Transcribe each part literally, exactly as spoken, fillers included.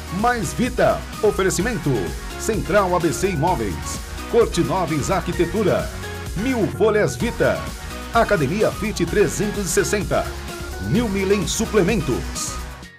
Mais Vita. Oferecimento. Central A B C Imóveis. Cortinóveis Arquitetura. Mil Folhas Vita. Academia Fit trezentos e sessenta. New Milen Suplementos.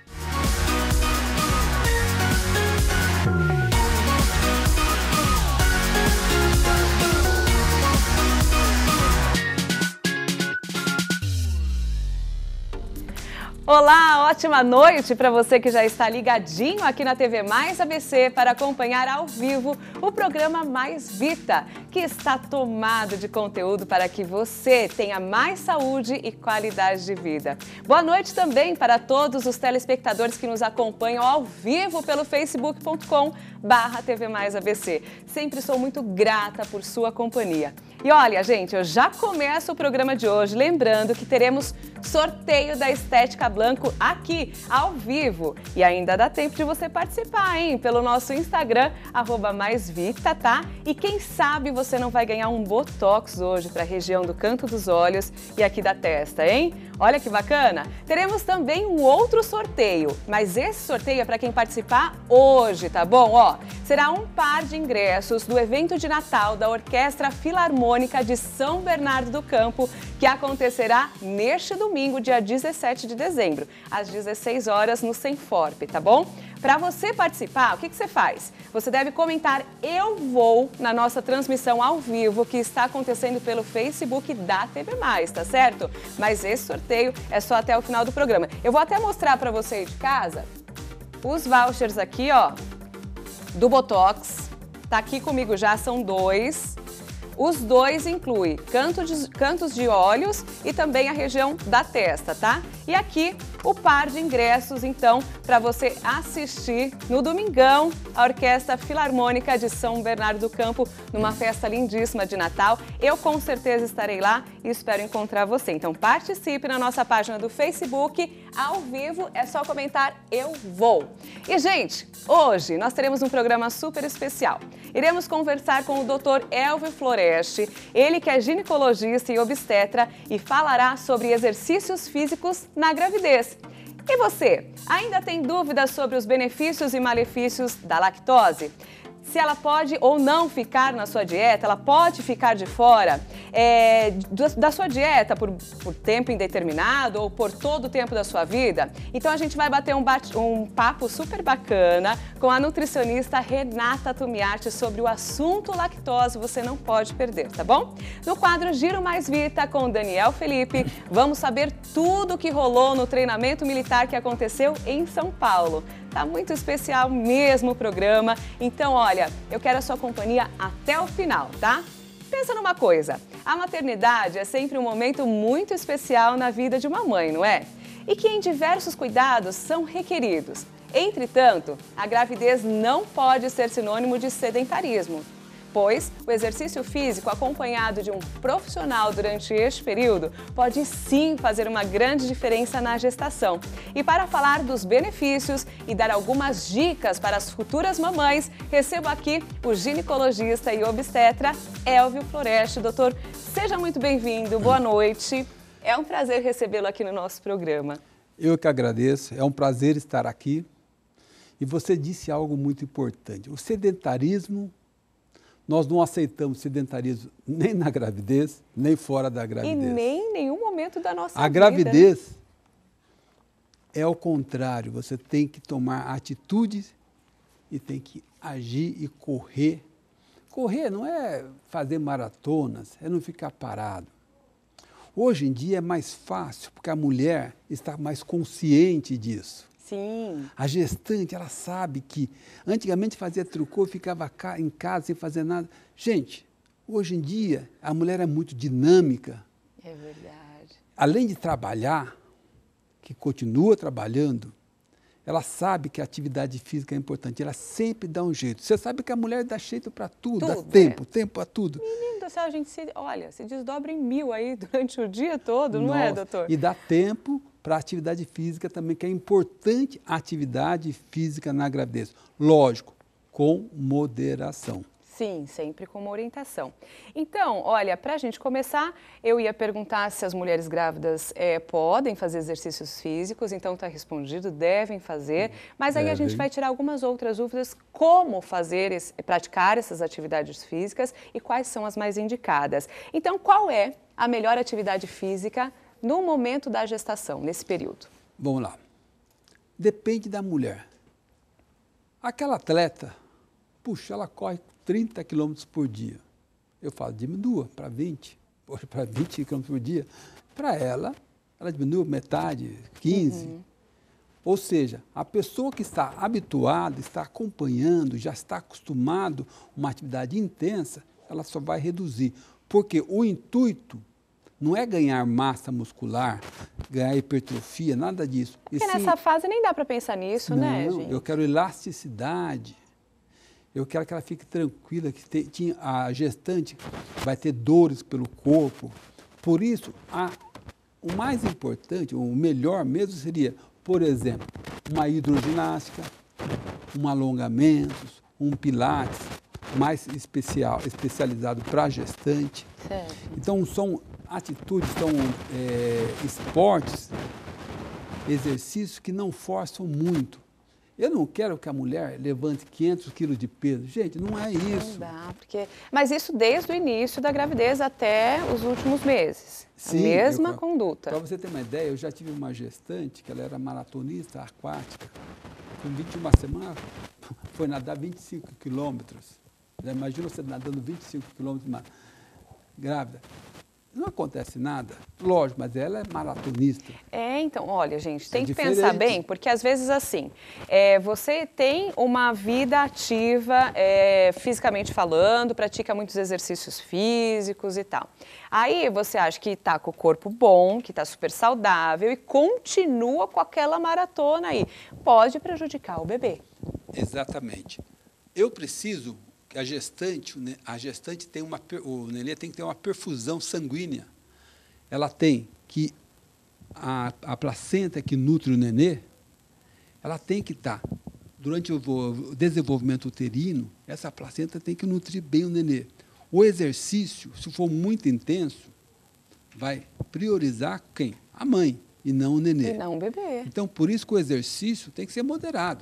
Olá, ótima noite para você que já está ligadinho aqui na T V Mais A B C para acompanhar ao vivo o programa Mais Vita, que está tomado de conteúdo para que você tenha mais saúde e qualidade de vida. Boa noite também para todos os telespectadores que nos acompanham ao vivo pelo facebook ponto com barra T V Mais A B C. Sempre sou muito grata por sua companhia. E olha, gente, eu já começo o programa de hoje lembrando que teremos sorteio da Estética Blanco aqui, ao vivo. E ainda dá tempo de você participar, hein? Pelo nosso Instagram, arroba Mais Vita, tá? E quem sabe você não vai ganhar um Botox hoje para a região do canto dos olhos e aqui da testa, hein? Olha que bacana! Teremos também um outro sorteio, mas esse sorteio é para quem participar hoje, tá bom? Ó, será um par de ingressos do evento de Natal da Orquestra Filarmônica de São Bernardo do Campo, que acontecerá neste domingo, dia dezessete de dezembro, às dezesseis horas, no Senforp, tá bom? Para você participar, o que, que você faz? Você deve comentar "Eu vou" na nossa transmissão ao vivo que está acontecendo pelo Facebook da T V Mais, tá certo? Mas esse sorteio é só até o final do programa. Eu vou até mostrar para você aí de casa os vouchers aqui, ó, do Botox. Tá aqui comigo já, são dois. Os dois incluem canto de, cantos de olhos e também a região da testa, tá? E aqui o par de ingressos, então, para você assistir no domingão a Orquestra Filarmônica de São Bernardo do Campo, numa festa lindíssima de Natal. Eu com certeza estarei lá e espero encontrar você. Então participe na nossa página do Facebook, ao vivo, é só comentar "Eu vou". E, gente, hoje nós teremos um programa super especial. Iremos conversar com o doutor Elvio Floreste, ele que é ginecologista e obstetra e falará sobre exercícios físicos na gravidez. E você, ainda tem dúvidas sobre os benefícios e malefícios da lactose? Se ela pode ou não ficar na sua dieta, ela pode ficar de fora é, da sua dieta por, por tempo indeterminado ou por todo o tempo da sua vida? Então a gente vai bater um, bate, um papo super bacana com a nutricionista Renata Tumiarte sobre o assunto lactose, você não pode perder, tá bom? No quadro Giro Mais Vita com o Daniel Felipe, vamos saber tudo o que rolou no treinamento militar que aconteceu em São Paulo. Tá muito especial mesmo o programa, então olha, eu quero a sua companhia até o final, tá? Pensa numa coisa, a maternidade é sempre um momento muito especial na vida de uma mãe, não é? E que em diversos cuidados são requeridos. Entretanto, a gravidez não pode ser sinônimo de sedentarismo, pois o exercício físico acompanhado de um profissional durante este período pode sim fazer uma grande diferença na gestação. E para falar dos benefícios e dar algumas dicas para as futuras mamães, recebo aqui o ginecologista e obstetra Elvio Floreste. Doutor, seja muito bem-vindo, boa noite. É um prazer recebê-lo aqui no nosso programa. Eu que agradeço, é um prazer estar aqui. E você disse algo muito importante, o sedentarismo. Nós não aceitamos sedentarismo nem na gravidez, nem fora da gravidez. E nem em nenhum momento da nossa vida. A gravidez é o contrário, você tem que tomar atitudes e tem que agir e correr. Correr não é fazer maratonas, é não ficar parado. Hoje em dia é mais fácil, porque a mulher está mais consciente disso. Sim. A gestante, ela sabe que antigamente fazia tricô, ficava em casa sem fazer nada. Gente, hoje em dia a mulher é muito dinâmica. É verdade. Além de trabalhar, que continua trabalhando, ela sabe que a atividade física é importante, ela sempre dá um jeito. Você sabe que a mulher dá jeito para tudo, tudo, dá tempo, é. tempo a tudo. Menino do céu, a gente se, olha, se desdobra em mil aí durante o dia todo, não Nossa, é, doutor? E dá tempo para a atividade física também, que é importante a atividade física na gravidez. Lógico, com moderação. Sim, sempre com uma orientação. Então, olha, para a gente começar, eu ia perguntar se as mulheres grávidas é, podem fazer exercícios físicos, então está respondido, devem fazer, mas aí devem. A gente vai tirar algumas outras dúvidas, como fazer, esse, praticar essas atividades físicas e quais são as mais indicadas. Então, qual é a melhor atividade física no momento da gestação, nesse período? Vamos lá. Depende da mulher. Aquela atleta, puxa, ela corre trinta quilômetros por dia. Eu falo, diminua para vinte, para vinte quilômetros por dia. Para ela, ela diminui metade, quinze. Uhum. Ou seja, a pessoa que está habituada, está acompanhando, já está acostumado a uma atividade intensa, ela só vai reduzir. Porque o intuito não é ganhar massa muscular, ganhar hipertrofia, nada disso. Porque e nessa sim, fase nem dá para pensar nisso, não, né, gente? Eu quero elasticidade. Eu quero que ela fique tranquila, que te, tinha, a gestante vai ter dores pelo corpo. Por isso, a, o mais importante, o melhor mesmo seria, por exemplo, uma hidroginástica, um alongamento, um pilates mais especial, especializado para a gestante. Certo. Então, são atitudes, são é, esportes, exercícios que não forçam muito. Eu não quero que a mulher levante quinhentos quilos de peso. Gente, não é isso. Não dá, porque... Mas isso desde o início da gravidez até os últimos meses. Sim, a mesma eu, conduta. Para você ter uma ideia, eu já tive uma gestante, que ela era maratonista aquática. Com vinte e uma semanas, foi nadar vinte e cinco quilômetros. Imagina você nadando vinte e cinco quilômetros grávida. Não acontece nada, lógico, mas ela é maratonista. É, então, olha, gente, tem é que diferente. pensar bem, porque às vezes assim, é, você tem uma vida ativa, é, fisicamente falando, pratica muitos exercícios físicos e tal. Aí você acha que está com o corpo bom, que está super saudável e continua com aquela maratona aí. Pode prejudicar o bebê. Exatamente. Eu preciso... A gestante, a gestante tem uma, o nenê tem que ter uma perfusão sanguínea. Ela tem que, a, a placenta que nutre o nenê, ela tem que estar, durante o desenvolvimento uterino, essa placenta tem que nutrir bem o nenê. O exercício, se for muito intenso, vai priorizar quem? A mãe, e não o nenê. E não o bebê. Então, por isso que o exercício tem que ser moderado.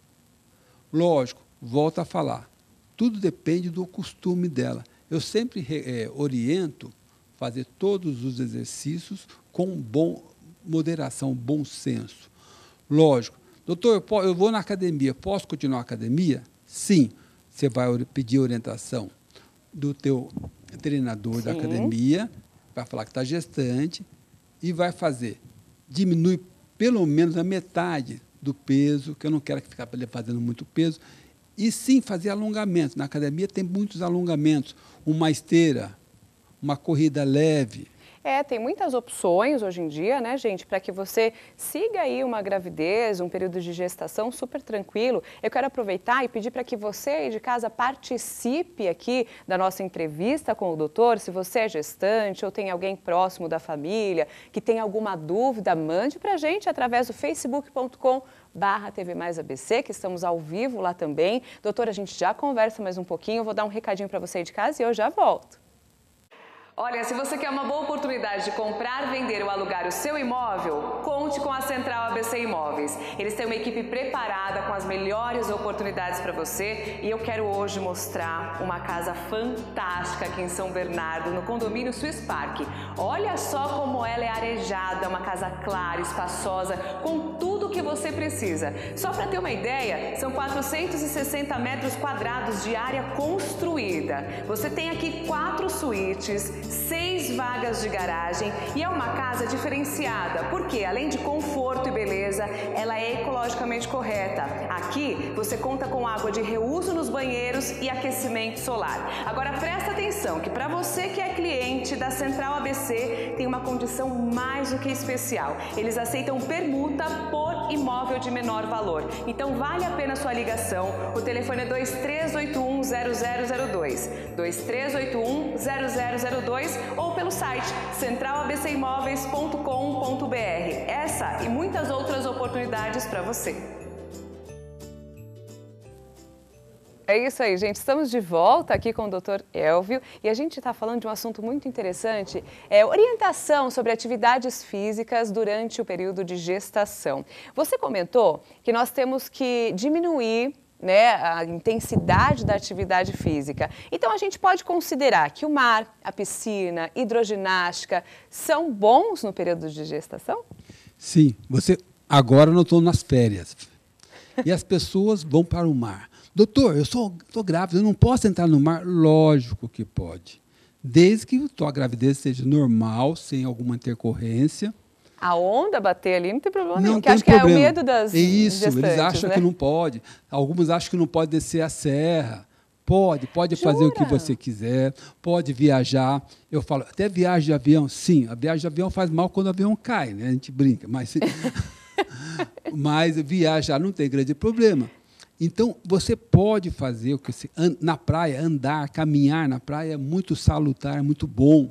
Lógico, volto a falar. Tudo depende do costume dela. Eu sempre é, oriento fazer todos os exercícios com bom, moderação, bom senso. Lógico. Doutor, eu, eu vou na academia, posso continuar a academia? Sim. Você vai pedir orientação do teu treinador Sim. da academia, vai falar que está gestante e vai fazer. Diminui pelo menos a metade do peso, que eu não quero ficar fazendo muito peso, e sim fazer alongamentos. Na academia tem muitos alongamentos, uma esteira, uma corrida leve. É, tem muitas opções hoje em dia, né, gente, para que você siga aí uma gravidez, um período de gestação super tranquilo. Eu quero aproveitar e pedir para que você aí de casa participe aqui da nossa entrevista com o doutor. Se você é gestante ou tem alguém próximo da família que tem alguma dúvida, mande para a gente através do facebook ponto com barra T V Mais A B C, que estamos ao vivo lá também. Doutora, a gente já conversa mais um pouquinho, eu vou dar um recadinho para você aí de casa e eu já volto. Olha, se você quer uma boa oportunidade de comprar, vender ou alugar o seu imóvel, conte com a Central A B C Imóveis. Eles têm uma equipe preparada com as melhores oportunidades para você e eu quero hoje mostrar uma casa fantástica aqui em São Bernardo, no condomínio Swiss Park. Olha só como ela é arejada, uma casa clara, espaçosa, com tudo o que você precisa. Só para ter uma ideia, são quatrocentos e sessenta metros quadrados de área construída. Você tem aqui quatro suítes, seis vagas de garagem e é uma casa diferenciada, porque além de conforto e beleza, ela é ecologicamente correta. Aqui você conta com água de reuso nos banheiros e aquecimento solar. Agora presta atenção que para você que é cliente da Central A B C tem uma condição mais do que especial. Eles aceitam permuta por imóvel de menor valor. Então vale a pena a sua ligação. O telefone é dois três oito um zero zero zero dois, dois três oito um zero zero zero dois ou pelo site central a b c imóveis ponto com ponto b r. Essa e muitas outras oportunidades para você. É isso aí, gente. Estamos de volta aqui com o doutor Elvio e a gente está falando de um assunto muito interessante, é orientação sobre atividades físicas durante o período de gestação. Você comentou que nós temos que diminuir, né, a intensidade da atividade física. Então, a gente pode considerar que o mar, a piscina, hidroginástica são bons no período de gestação? Sim. Você, agora eu estou nas férias e as pessoas vão para o mar. Doutor, eu sou, sou grávida, eu não posso entrar no mar? Lógico que pode. Desde que a tua gravidez seja normal, sem alguma intercorrência. A onda bater ali não tem problema nenhum, Não que tem acho problema. que é o medo das Isso, gestantes, eles acham né? que não pode. Alguns acham que não pode descer a serra. Pode, pode fazer o que você quiser, pode viajar. Eu falo, até viagem de avião, sim, a viagem de avião faz mal quando o avião cai, né? A gente brinca, mas, mas viajar não tem grande problema. Então, você pode fazer o que você, na praia, andar, caminhar na praia é muito salutar, é muito bom.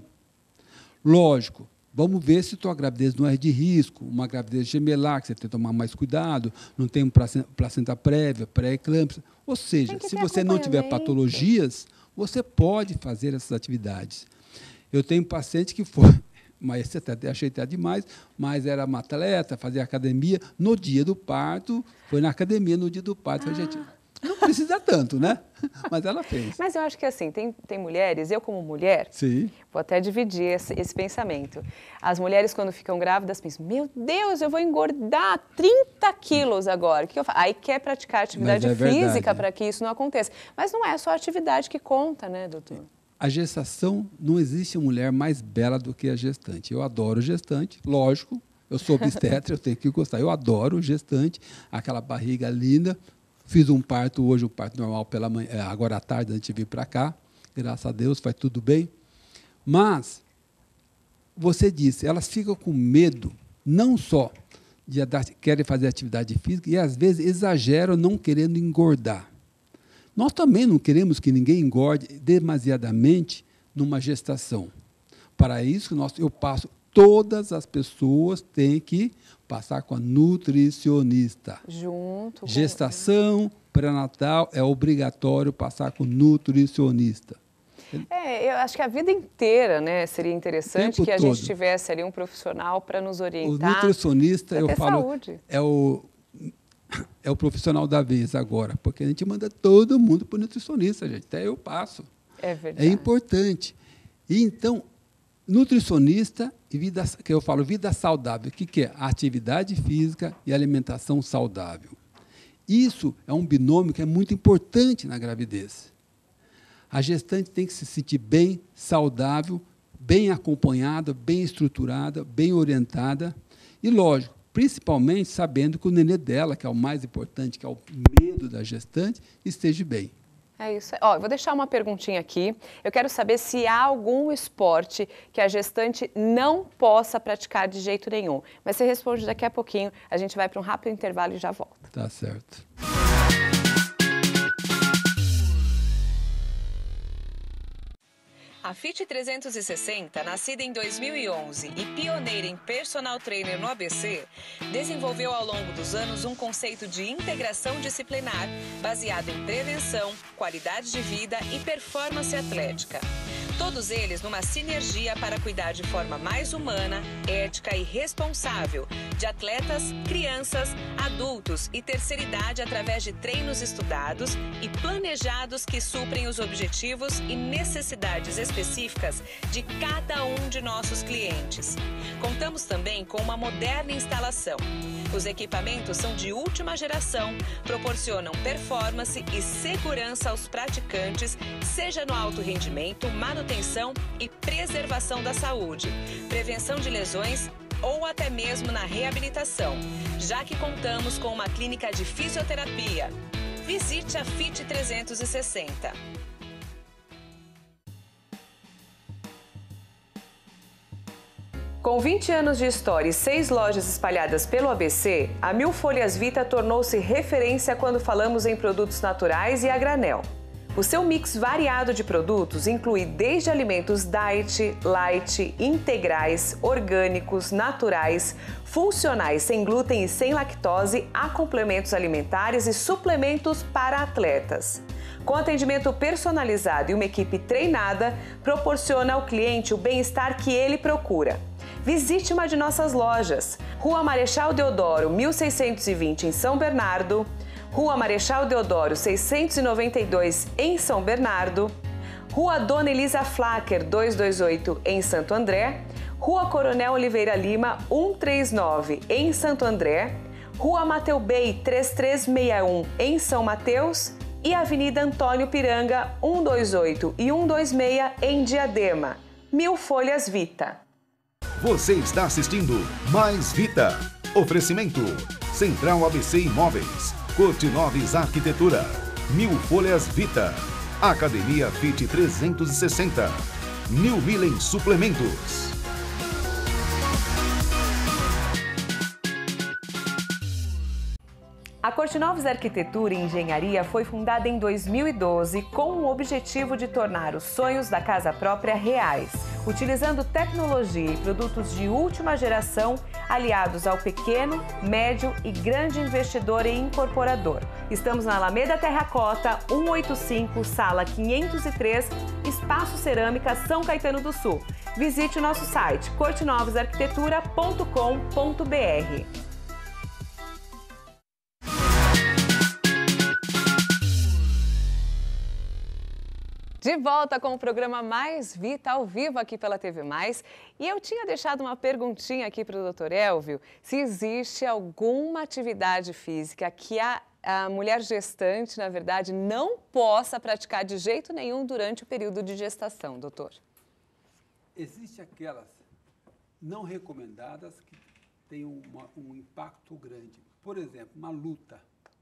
Lógico, vamos ver se tua gravidez não é de risco, uma gravidez gemelar, que você tem que tomar mais cuidado, não tem um placenta, placenta prévia, pré-eclâmpsia. Ou seja, se você não tiver patologias, você pode fazer essas atividades. Eu tenho um paciente que foi, mas você até achei até demais, mas era uma atleta, fazia academia, no dia do parto, foi na academia no dia do parto. Ah. Falei, gente, não precisa tanto, né? Mas ela fez. Mas eu acho que assim, tem, tem mulheres, eu como mulher, Sim. vou até dividir esse, esse pensamento. As mulheres, quando ficam grávidas, pensam, meu Deus, eu vou engordar trinta quilos agora. O que eu faço? Aí quer praticar atividade é física verdade, para que isso não aconteça. Mas não é só a atividade que conta, né, doutor? A gestação, não existe mulher mais bela do que a gestante. Eu adoro gestante, lógico, eu sou obstetra, eu tenho que gostar. Eu adoro gestante, aquela barriga linda. Fiz um parto hoje, um parto normal pela manhã, agora à tarde, antes de vir para cá. Graças a Deus, faz tudo bem. Mas, você disse, elas ficam com medo, não só de querem fazer atividade física, e às vezes exageram não querendo engordar. Nós também não queremos que ninguém engorde demasiadamente numa gestação. Para isso, nós, eu passo, todas as pessoas têm que passar com a nutricionista. Junto com... Gestação, pré-natal, é obrigatório passar com nutricionista. É, eu acho que a vida inteira, né, seria interessante que a todo. gente tivesse ali um profissional para nos orientar. O nutricionista, eu falo, saúde. é o... É o profissional da vez agora, porque a gente manda todo mundo para o nutricionista, gente. Até eu passo. É verdade. É importante. E então, nutricionista e vida, que eu falo vida saudável, o que, que é? Atividade física e alimentação saudável. Isso é um binômio que é muito importante na gravidez. A gestante tem que se sentir bem, saudável, bem acompanhada, bem estruturada, bem orientada. E, lógico, principalmente sabendo que o nenê dela, que é o mais importante, que é o medo da gestante, esteja bem. É isso. Ó, eu vou deixar uma perguntinha aqui. Eu quero saber se há algum esporte que a gestante não possa praticar de jeito nenhum. Mas você responde daqui a pouquinho. A gente vai para um rápido intervalo e já volta. Tá certo. A Fit trezentos e sessenta, nascida em dois mil e onze e pioneira em personal trainer no A B C, desenvolveu ao longo dos anos um conceito de integração disciplinar baseado em prevenção, qualidade de vida e performance atlética. Todos eles numa sinergia para cuidar de forma mais humana, ética e responsável de atletas, crianças, adultos e terceira idade através de treinos estudados e planejados que suprem os objetivos e necessidades específicas de cada um de nossos clientes. Contamos também com uma moderna instalação. Os equipamentos são de última geração, proporcionam performance e segurança aos praticantes, seja no alto rendimento, manutenção e preservação da saúde, prevenção de lesões ou até mesmo na reabilitação, já que contamos com uma clínica de fisioterapia. Visite a Fit trezentos e sessenta. Com vinte anos de história e seis lojas espalhadas pelo A B C, a Mil Folhas Vita tornou-se referência quando falamos em produtos naturais e a granel. O seu mix variado de produtos inclui desde alimentos diet, light, integrais, orgânicos, naturais, funcionais, sem glúten e sem lactose, a complementos alimentares e suplementos para atletas. Com atendimento personalizado e uma equipe treinada, proporciona ao cliente o bem-estar que ele procura. Visite uma de nossas lojas. Rua Marechal Deodoro, mil seiscentos e vinte, em São Bernardo. Rua Marechal Deodoro, seiscentos e noventa e dois, em São Bernardo. Rua Dona Elisa Flacker, duzentos e vinte e oito, em Santo André. Rua Coronel Oliveira Lima, cento e trinta e nove, em Santo André. Rua Mateu Bey, três três seis um, em São Mateus. E Avenida Antônio Piranga, cento e vinte e oito e cento e vinte e seis, em Diadema. Mil Folhas Vita. Você está assistindo Mais Vita. Oferecimento Central A B C Imóveis, Cortinoves Arquitetura, Mil Folhas Vita, Academia Fit trezentos e sessenta, New Millen Suplementos. A Cortinoves Arquitetura e Engenharia foi fundada em dois mil e doze com o objetivo de tornar os sonhos da casa própria reais, utilizando tecnologia e produtos de última geração aliados ao pequeno, médio e grande investidor e incorporador. Estamos na Alameda Terracota, cento e oitenta e cinco, sala quinhentos e três, Espaço Cerâmica, São Caetano do Sul. Visite o nosso site cortinoves arquitetura ponto com ponto br. De volta com o programa Mais Vita, ao vivo aqui pela T V Mais. E eu tinha deixado uma perguntinha aqui para o doutor Elvio, se existe alguma atividade física que a, a mulher gestante, na verdade, não possa praticar de jeito nenhum durante o período de gestação, doutor. Existem aquelas não recomendadas que têm uma, um impacto grande. Por exemplo, uma luta.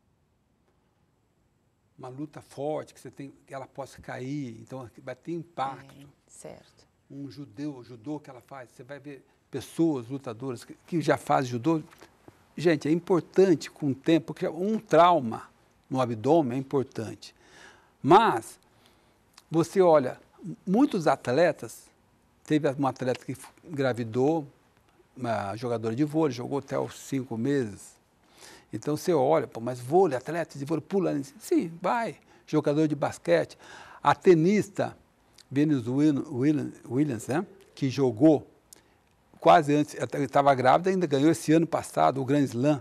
Uma luta forte, que você tem, que ela possa cair, então vai ter impacto. É, certo. Um judeu, judô que ela faz, você vai ver pessoas lutadoras que, que já fazem judô. Gente, é importante com o tempo, porque um trauma no abdômen é importante. Mas, você olha, muitos atletas, teve uma atleta que engravidou, uma jogadora de vôlei, jogou até os cinco meses. Então, você olha, pô, mas vôlei, atleta de vôlei, pulando. Sim, vai. Jogador de basquete. A tenista Venus Williams, né, que jogou quase antes, estava grávida, ainda ganhou esse ano passado o Grand Slam.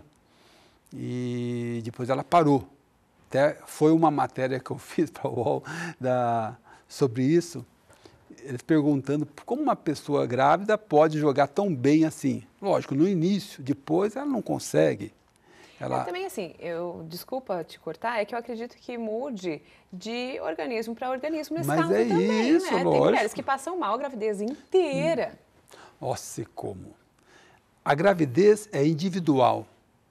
E depois ela parou. Até foi uma matéria que eu fiz para o U O L da, sobre isso, eles perguntando como uma pessoa grávida pode jogar tão bem assim. Lógico, no início, depois ela não consegue. Ela... É, também assim, eu, desculpa te cortar, é que eu acredito que mude de organismo para organismo nesse Mas caso é também, isso, né? lógico. Tem mulheres que passam mal a gravidez inteira. Hum. Nossa, como? A gravidez é individual.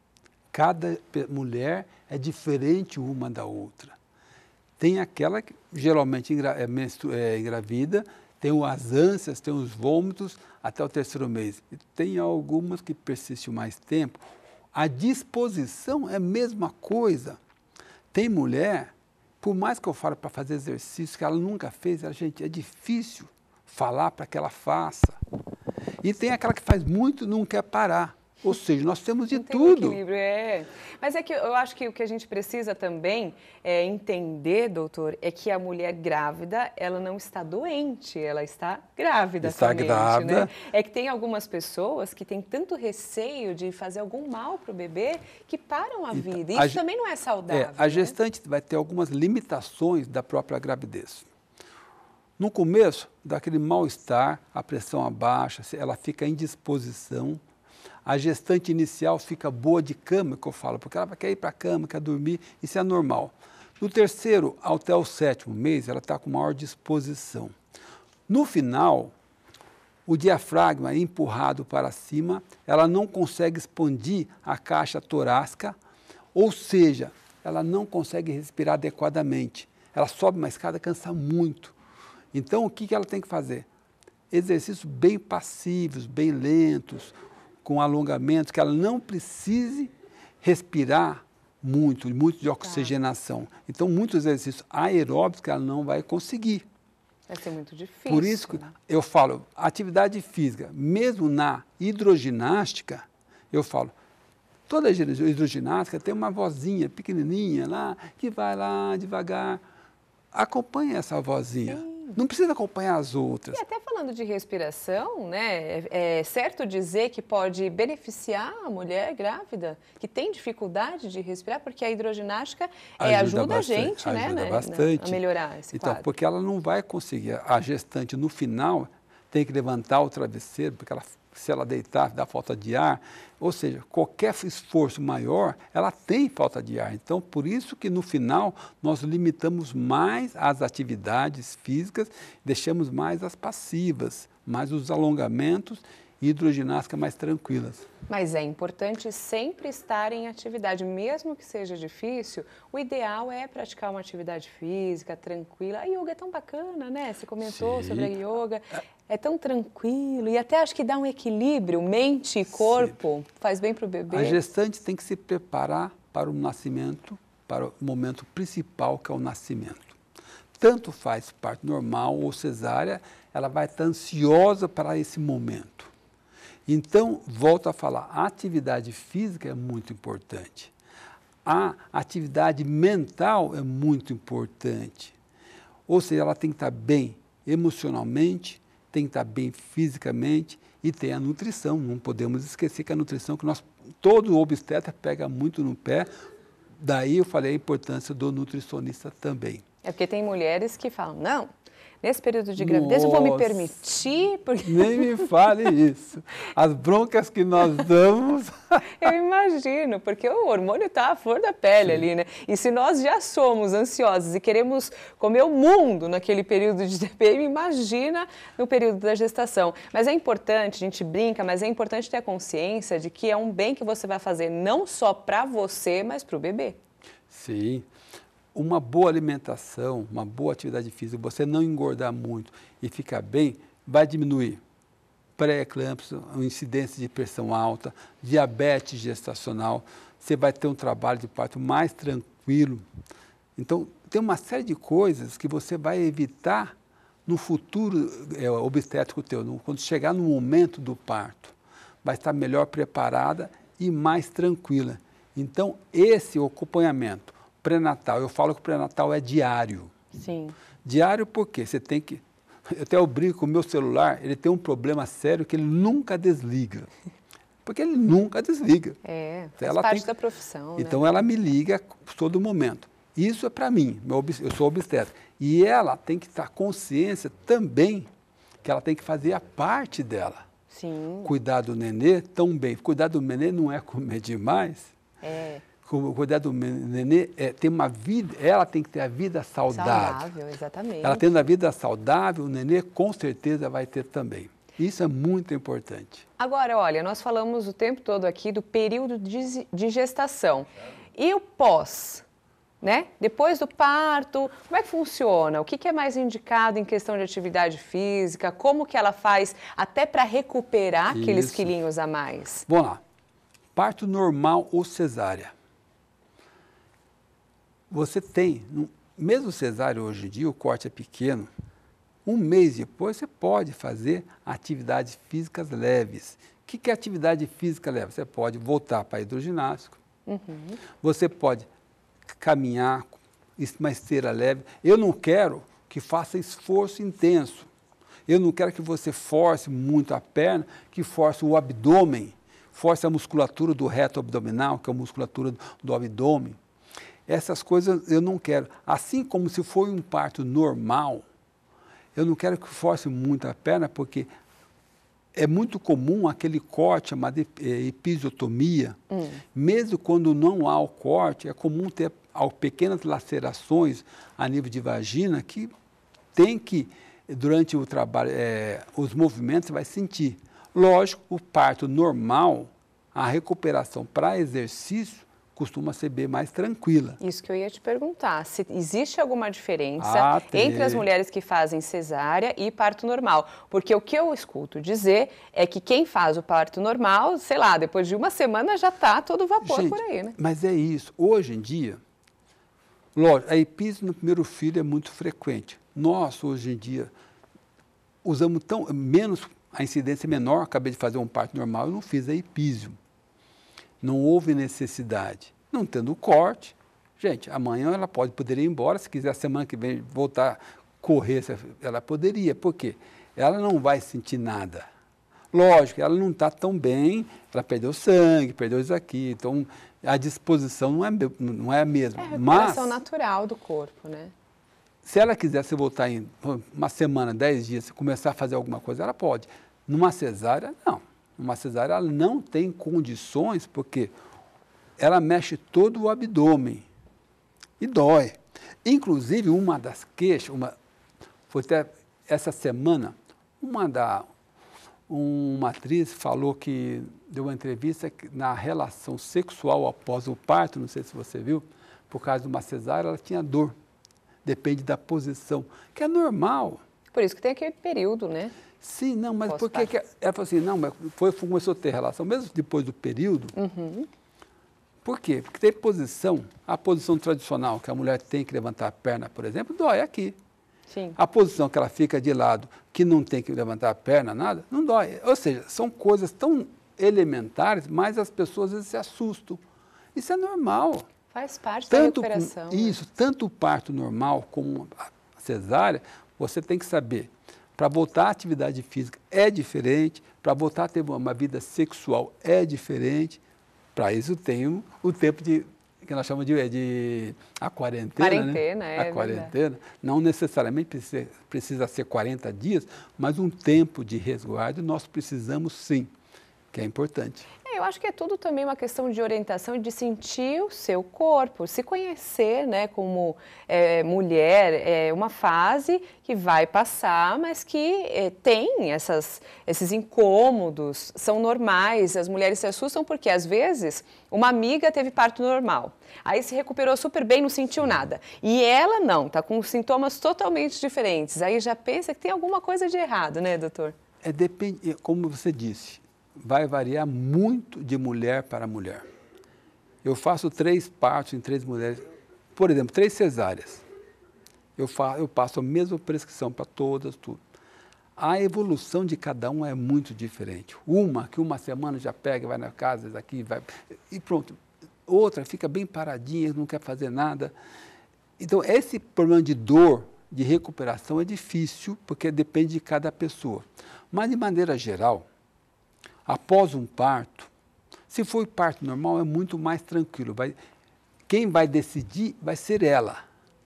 Cada mulher é diferente uma da outra. Tem aquela que geralmente engra, é, menstru, é, engravida, tem as ânsias, tem os vômitos até o terceiro mês. E tem algumas que persistem mais tempo. A disposição é a mesma coisa. Tem mulher, por mais que eu fale para fazer exercício que ela nunca fez, ela, gente, é difícil falar para que ela faça. E tem aquela que faz muito e não quer parar. Ou seja, nós temos de não tem tudo. Equilíbrio, é. Mas é que eu acho que o que a gente precisa também é entender, doutor, é que a mulher grávida, ela não está doente, ela está grávida está somente, grávida. Né? É que tem algumas pessoas que têm tanto receio de fazer algum mal para o bebê que param a Então, vida. Isso a, também não é saudável. É, a gestante né? vai ter algumas limitações da própria gravidez. No começo, dá aquele mal-estar, a pressão abaixa, ela fica em indisposição. A gestante inicial fica boa de cama, que eu falo, porque ela quer ir para a cama, quer dormir, isso é normal. Do terceiro até o sétimo mês, ela está com maior disposição. No final, o diafragma é empurrado para cima, ela não consegue expandir a caixa torácica, ou seja, ela não consegue respirar adequadamente. Ela sobe uma escada, cansa muito. Então, o que que ela tem que fazer? Exercícios bem passivos, bem lentos, com alongamento, que ela não precise respirar muito, muito de oxigenação. Tá. Então, muitos exercícios aeróbicos que ela não vai conseguir. Vai ser muito difícil. Por isso que eu falo, atividade física, mesmo na hidroginástica, eu falo, toda hidroginástica tem uma vozinha pequenininha lá, que vai lá devagar. Acompanhe essa vozinha. Sim. Não precisa acompanhar as outras. E até falando de respiração, né, é, é certo dizer que pode beneficiar a mulher grávida que tem dificuldade de respirar, porque a hidroginástica é, ajuda, ajuda bastante, a gente, ajuda né, bastante. a melhorar esse então, quadro. Porque ela não vai conseguir, a gestante no final tem que levantar o travesseiro, porque ela, se ela deitar, dá falta de ar. Ou seja, qualquer esforço maior, ela tem falta de ar. Então, por isso que no final nós limitamos mais as atividades físicas, deixamos mais as passivas, mais os alongamentos e hidroginástica mais tranquilas. Mas é importante sempre estar em atividade, mesmo que seja difícil, o ideal é praticar uma atividade física tranquila. A yoga é tão bacana, né? Você comentou Sim. sobre a yoga, é tão tranquilo e até acho que dá um equilíbrio, mente e corpo, Sim. faz bem para o bebê. A gestante tem que se preparar para o nascimento, para o momento principal que é o nascimento. Tanto faz parto normal ou cesárea, ela vai estar ansiosa para esse momento. Então, volto a falar, a atividade física é muito importante. A atividade mental é muito importante. Ou seja, ela tem que estar bem emocionalmente, tem que estar bem fisicamente e tem a nutrição. Não podemos esquecer que a nutrição, que nós, todo obstetra pega muito no pé, daí eu falei a importância do nutricionista também. É porque tem mulheres que falam, não, nesse período de gravidez Nossa, eu vou me permitir... Porque... Nem me fale isso. As broncas que nós damos... Eu imagino, porque o hormônio está à flor da pele Sim. ali, né? E se nós já somos ansiosos e queremos comer o mundo naquele período de T P M, imagina no período da gestação. Mas é importante, a gente brinca, mas é importante ter a consciência de que é um bem que você vai fazer não só para você, mas para o bebê. Sim. Uma boa alimentação, uma boa atividade física, você não engordar muito e ficar bem, vai diminuir pré-eclâmpsia, incidência de pressão alta, diabetes gestacional, você vai ter um trabalho de parto mais tranquilo. Então, tem uma série de coisas que você vai evitar no futuro é, obstétrico teu, no, quando chegar no momento do parto, vai estar melhor preparada e mais tranquila. Então, esse acompanhamento pré-natal, eu falo que o pré-natal é diário. Sim. Diário porque você tem que... Eu até eu brinco com o meu celular, ele tem um problema sério que ele nunca desliga. Porque ele nunca desliga. É, então, faz ela parte tem... da profissão, Então, né? ela me liga todo momento. Isso é para mim, eu sou obstetra. E ela tem que estar consciência também que ela tem que fazer a parte dela. Sim. Cuidar do nenê tão bem. Cuidar do nenê não é comer demais. É. Cuidar do nenê é ter uma vida, ela tem que ter a vida saudável. Saudável, exatamente. Ela tendo a vida saudável, o nenê com certeza vai ter também. Isso é muito importante. Agora, olha, nós falamos o tempo todo aqui do período de, de gestação. E o pós, né? Depois do parto, como é que funciona? O que, que é mais indicado em questão de atividade física? Como que ela faz até para recuperar Isso. aqueles quilinhos a mais? Vamos lá. Parto normal ou cesárea. Você tem, mesmo cesárea hoje em dia, o corte é pequeno, um mês depois você pode fazer atividades físicas leves. O que é atividade física leve? Você pode voltar para hidroginástico, uhum. você pode caminhar, uma esteira leve. Eu não quero que faça esforço intenso. Eu não quero que você force muito a perna, que force o abdômen, force a musculatura do reto abdominal, que é a musculatura do, do abdômen. Essas coisas eu não quero. Assim como se for um parto normal, eu não quero que force muito a perna, porque é muito comum aquele corte chamado episiotomia. Hum. Mesmo quando não há o corte, é comum ter pequenas lacerações a nível de vagina que tem que, durante o trabalho, é, os movimentos, você vai sentir. Lógico, o parto normal, a recuperação para exercício, costuma ser bem mais tranquila. Isso que eu ia te perguntar, se existe alguma diferença Ah, entre as mulheres que fazem cesárea e parto normal? Porque o que eu escuto dizer é que quem faz o parto normal, sei lá, depois de uma semana já está todo vapor. Gente, por aí, né? Mas é isso. Hoje em dia, lógico, a epísio no primeiro filho é muito frequente. Nós, hoje em dia, usamos tão menos, a incidência é menor. Acabei de fazer um parto normal, eu não fiz a epísio. Não houve necessidade. Não tendo corte, gente, amanhã ela pode, poderia ir embora, se quiser a semana que vem voltar a correr, ela poderia. Por quê? Ela não vai sentir nada. Lógico, ela não está tão bem, ela perdeu sangue, perdeu isso aqui, então a disposição não é, não é a mesma. É a recuperação natural do corpo, né? Se ela quisesse voltar em uma semana, dez dias, começar a fazer alguma coisa, ela pode. Numa cesárea, não. Numa cesárea, ela não tem condições, porque ela mexe todo o abdômen e dói. Inclusive, uma das queixas, uma, foi até essa semana, uma, da, uma atriz falou que, deu uma entrevista, que na relação sexual após o parto, não sei se você viu, por causa de uma cesárea, ela tinha dor. Depende da posição, que é normal. Por isso que tem aquele período, né? Sim, não, mas por que ela falou assim, não, mas foi, começou a ter relação, mesmo depois do período. Uhum. Por quê? Porque tem posição, a posição tradicional que a mulher tem que levantar a perna, por exemplo, dói aqui. Sim. A posição que ela fica de lado, que não tem que levantar a perna, nada, não dói. Ou seja, são coisas tão elementares, mas as pessoas às vezes se assustam. Isso é normal. Faz parte tanto, da recuperação. Isso, né? Tanto o parto normal como a cesárea, você tem que saber. Para voltar à atividade física é diferente, para voltar a ter uma vida sexual é diferente. Para isso tem o, o tempo de, que nós chamamos de, de a quarentena. Quarentena, né? é A quarentena. Não necessariamente precisa, precisa ser quarenta dias, mas um tempo de resguardo nós precisamos sim, que é importante. Eu acho que é tudo também uma questão de orientação e de sentir o seu corpo, se conhecer, né, como é, mulher, é uma fase que vai passar, mas que é, tem essas, esses incômodos, são normais, as mulheres se assustam porque às vezes uma amiga teve parto normal, aí se recuperou super bem, não sentiu nada, e ela não, está com sintomas totalmente diferentes, aí já pensa que tem alguma coisa de errado, né, doutor? É, depende, como você disse, vai variar muito de mulher para mulher. Eu faço três partos em três mulheres, por exemplo, três cesáreas. Eu, faço, eu passo a mesma prescrição para todas, tudo. A evolução de cada um é muito diferente. Uma, que uma semana já pega, vai na casa, daqui, vai, e pronto. Outra fica bem paradinha, não quer fazer nada. Então, esse problema de dor, de recuperação é difícil, porque depende de cada pessoa. Mas, de maneira geral, após um parto, se for parto normal, é muito mais tranquilo. Vai, quem vai decidir vai ser ela.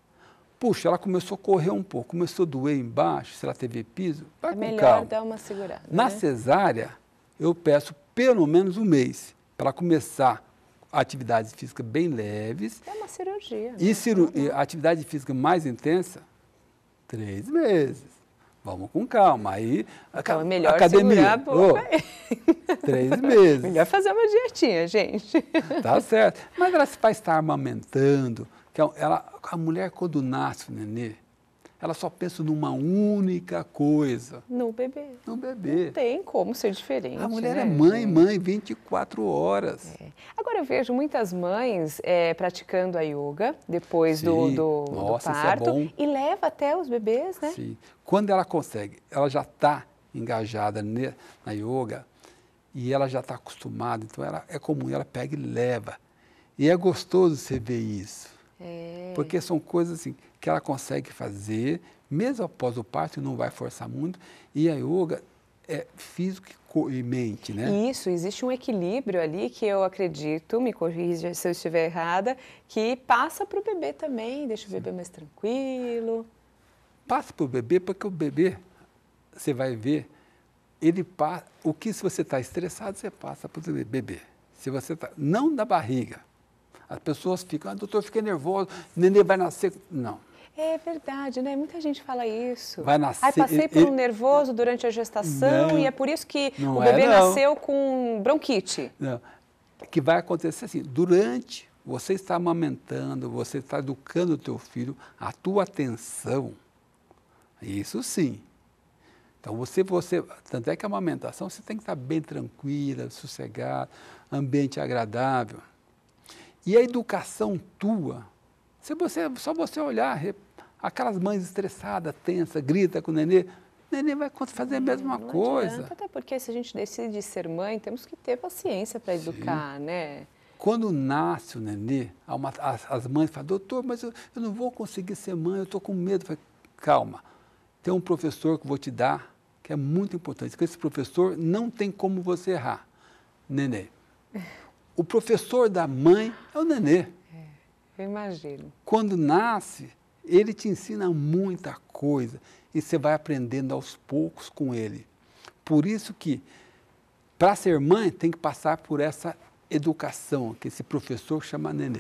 Puxa, ela começou a correr um pouco, começou a doer embaixo, se ela teve piso, vai é com melhor calma. Dar uma segurada. Na né? cesárea, eu peço pelo menos um mês para começar atividades físicas bem leves. É uma cirurgia. E, né? ciru e atividade física mais intensa, três meses. Vamos com calma. Aí, então, é melhor academia, segurar a boca. Oh, três meses. Melhor fazer uma dietinha, gente. Tá certo. Mas ela se vai estar amamentando. Que ela, a mulher, quando nasce o nenê, ela só pensa numa única coisa. No bebê. No bebê. Não tem como ser diferente. A mulher né, é mãe, gente? mãe, vinte e quatro horas. É. Agora eu vejo muitas mães é, praticando a yoga depois Sim. do, do, Nossa, do parto isso é bom. e leva até os bebês, né? Sim. Quando ela consegue, ela já está engajada na yoga e ela já está acostumada, então ela, é comum, ela pega e leva. E é gostoso você ver isso. É. Porque são coisas assim, que ela consegue fazer, mesmo após o parto, não vai forçar muito. E a yoga é físico e mente, né? Isso, existe um equilíbrio ali que eu acredito, me corrija se eu estiver errada, que passa para o bebê também, deixa o bebê mais tranquilo. Passa para o bebê, porque o bebê, você vai ver, ele passa, o que se você está estressado, você passa para o bebê. Se você está, não da barriga. As pessoas ficam, ah, doutor, fiquei nervoso, o nenê vai nascer. Não. É verdade, né? Muita gente fala isso. Vai nascer. Aí passei por um nervoso durante a gestação não, e é por isso que o é, bebê não. nasceu com bronquite. Não. O que vai acontecer assim, durante Você está amamentando, você está educando o teu filho, a tua atenção, isso sim. Então, você, você, tanto é que a amamentação, você tem que estar bem tranquila, sossegada, ambiente agradável. E a educação tua, se você, só você olhar, aquelas mães estressadas, tensas, grita com o nenê, o nenê vai fazer a mesma não coisa. Adianta, até porque se a gente decide ser mãe, temos que ter paciência para educar, né? Quando nasce o nenê, uma, as, as mães falam, doutor, mas eu, eu não vou conseguir ser mãe, eu estou com medo. Eu falo, calma, tem um professor que eu vou te dar, que é muito importante, que esse professor não tem como você errar, nenê. O professor da mãe é o nenê. É, eu imagino. Quando nasce, ele te ensina muita coisa e você vai aprendendo aos poucos com ele. Por isso que, para ser mãe, tem que passar por essa educação, que esse professor chama nenê.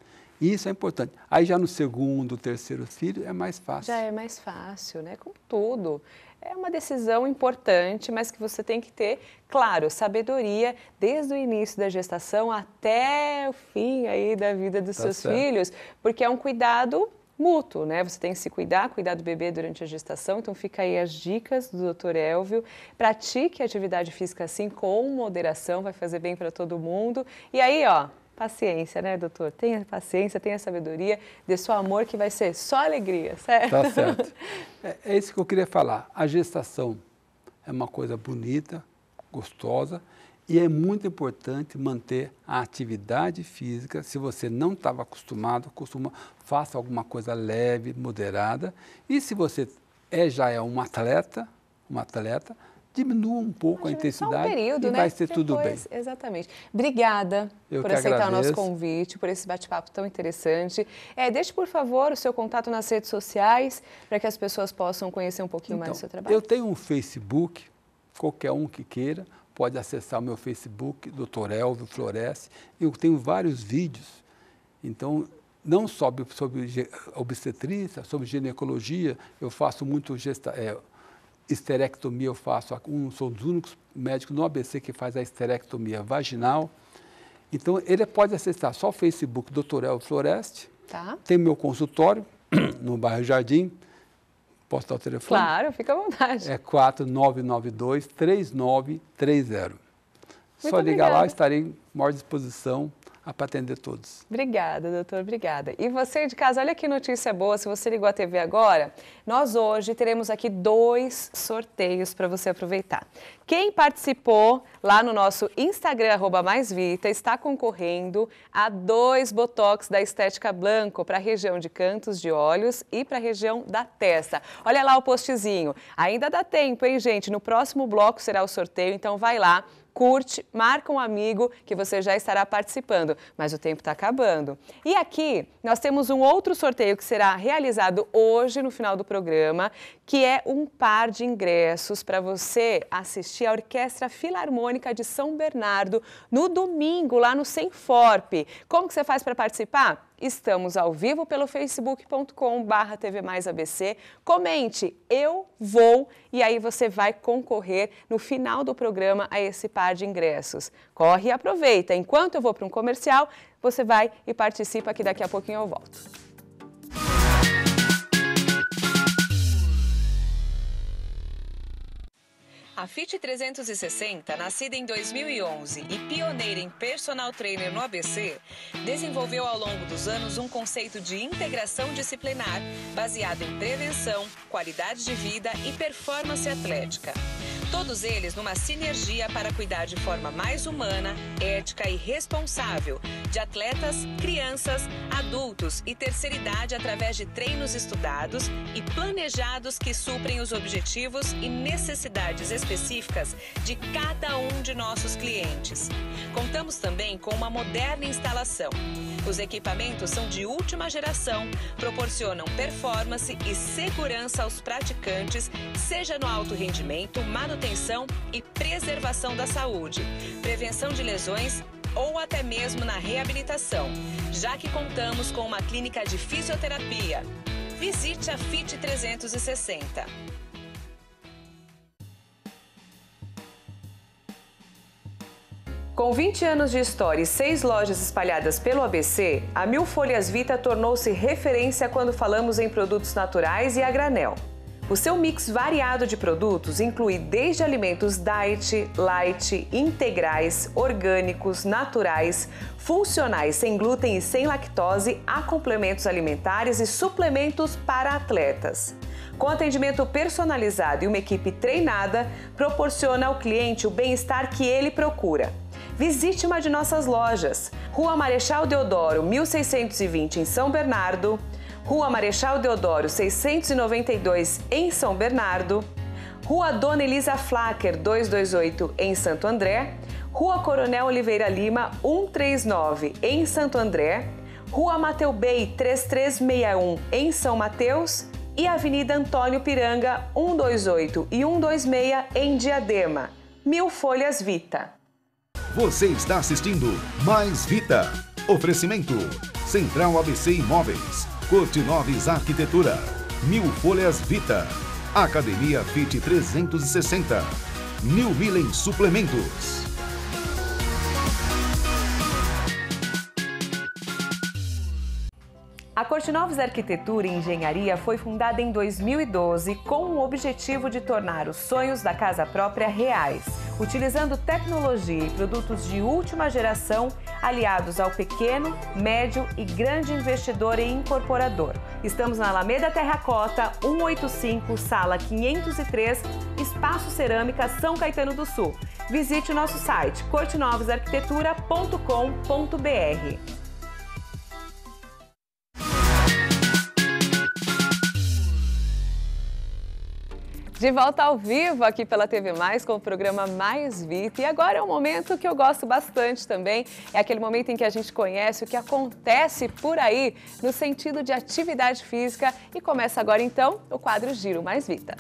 E isso é importante. Aí já no segundo, terceiro filho é mais fácil. Já é mais fácil, né? Como tudo. É uma decisão importante, mas que você tem que ter, claro, sabedoria desde o início da gestação até o fim aí da vida dos Tá seus certo. filhos, porque é um cuidado mútuo, né? Você tem que se cuidar, cuidar do bebê durante a gestação, então fica aí as dicas do doutor Elvio. Pratique a atividade física assim, com moderação, vai fazer bem para todo mundo. E aí, ó, paciência, né, doutor? Tenha paciência, tenha sabedoria, dê seu amor que vai ser só alegria, certo? Tá certo. É, é isso que eu queria falar. A gestação é uma coisa bonita, gostosa, e é muito importante manter a atividade física. Se você não estava acostumado, costuma, faça alguma coisa leve, moderada. E se você é, já é um atleta, um atleta, diminua um pouco Imagina, a intensidade só um período, e né? vai ser Depois, tudo bem. Exatamente. Obrigada Eu por que aceitar agradeço. o nosso convite, por esse bate-papo tão interessante. É, deixe, por favor, o seu contato nas redes sociais, para que as pessoas possam conhecer um pouquinho Então, mais do seu trabalho. eu tenho um Facebook, qualquer um que queira, pode acessar o meu Facebook, doutor Elvio Floresce. Eu tenho vários vídeos, então, não só sobre obstetrícia, sobre ginecologia, eu faço muito gesta, é, esterectomia, eu faço, um, sou um dos únicos médicos no A B C que faz a esterectomia vaginal. Então, ele pode acessar só o Facebook doutor Elvio Floresce, Tá. tem meu consultório no bairro Jardim. Posso dar o telefone? Claro, fica à vontade. É quatro nove nove dois, três nove três zero. Só ligar obrigada. lá, estarei em maior disposição para atender todos. Obrigada, doutor, obrigada. E você de casa, olha que notícia boa, se você ligou a T V agora, nós hoje teremos aqui dois sorteios para você aproveitar. Quem participou lá no nosso Instagram, arroba Mais Vita, está concorrendo a dois Botox da Estética Blanco para a região de cantos de olhos e para a região da testa. Olha lá o postzinho. Ainda dá tempo, hein, gente? No próximo bloco será o sorteio, então vai lá. Curte, marca um amigo que você já estará participando, mas o tempo está acabando. E aqui nós temos um outro sorteio que será realizado hoje no final do programa, que é um par de ingressos para você assistir a Orquestra Filarmônica de São Bernardo no domingo, lá no Senforp. Como que você faz para participar? Estamos ao vivo pelo facebook ponto com barra T V Mais A B C. Comente, eu vou, e aí você vai concorrer no final do programa a esse par de ingressos. Corre e aproveita. Enquanto eu vou para um comercial, você vai e participa, que daqui a pouquinho eu volto. A Fit trezentos e sessenta, nascida em dois mil e onze e pioneira em personal trainer no A B C, desenvolveu ao longo dos anos um conceito de integração disciplinar baseado em prevenção, qualidade de vida e performance atlética. Todos eles numa sinergia para cuidar de forma mais humana, ética e responsável de atletas, crianças, adultos e terceira idade através de treinos estudados e planejados que suprem os objetivos e necessidades específicas de cada um de nossos clientes. Contamos também com uma moderna instalação. Os equipamentos são de última geração, proporcionam performance e segurança aos praticantes, seja no alto rendimento, manutenção e preservação da saúde, prevenção de lesões ou até mesmo na reabilitação, já que contamos com uma clínica de fisioterapia. Visite a Fit trezentos e sessenta. Com vinte anos de história e seis lojas espalhadas pelo A B C, a Mil Folhas Vita tornou-se referência quando falamos em produtos naturais e a granel. O seu mix variado de produtos inclui desde alimentos diet, light, integrais, orgânicos, naturais, funcionais, sem glúten e sem lactose, a complementos alimentares e suplementos para atletas. Com atendimento personalizado e uma equipe treinada, proporciona ao cliente o bem-estar que ele procura. Visite uma de nossas lojas. Rua Marechal Deodoro, mil seiscentos e vinte, em São Bernardo. Rua Marechal Deodoro, seiscentos e noventa e dois, em São Bernardo. Rua Dona Elisa Flacker, duzentos e vinte e oito, em Santo André. Rua Coronel Oliveira Lima, cento e trinta e nove, em Santo André. Rua Mateu Bey, três três seis um, em São Mateus. E Avenida Antônio Piranga, cento e vinte e oito e cento e vinte e seis, em Diadema. Mil Folhas Vita. Você está assistindo Mais Vita. Oferecimento Central A B C Imóveis, Cortinoves Arquitetura, Mil Folhas Vita, Academia Fit trezentos e sessenta, New Millen Suplementos. A Cortinoves Arquitetura e Engenharia foi fundada em dois mil e doze com o objetivo de tornar os sonhos da casa própria reais, utilizando tecnologia e produtos de última geração aliados ao pequeno, médio e grande investidor e incorporador. Estamos na Alameda Terracota, cento e oitenta e cinco, sala quinhentos e três, Espaço Cerâmica, São Caetano do Sul. Visite o nosso site cortinoves arquitetura ponto com ponto br. De volta ao vivo aqui pela T V Mais com o programa Mais Vita. E agora é um momento que eu gosto bastante também. É aquele momento em que a gente conhece o que acontece por aí no sentido de atividade física. E começa agora então o quadro Giro Mais Vita.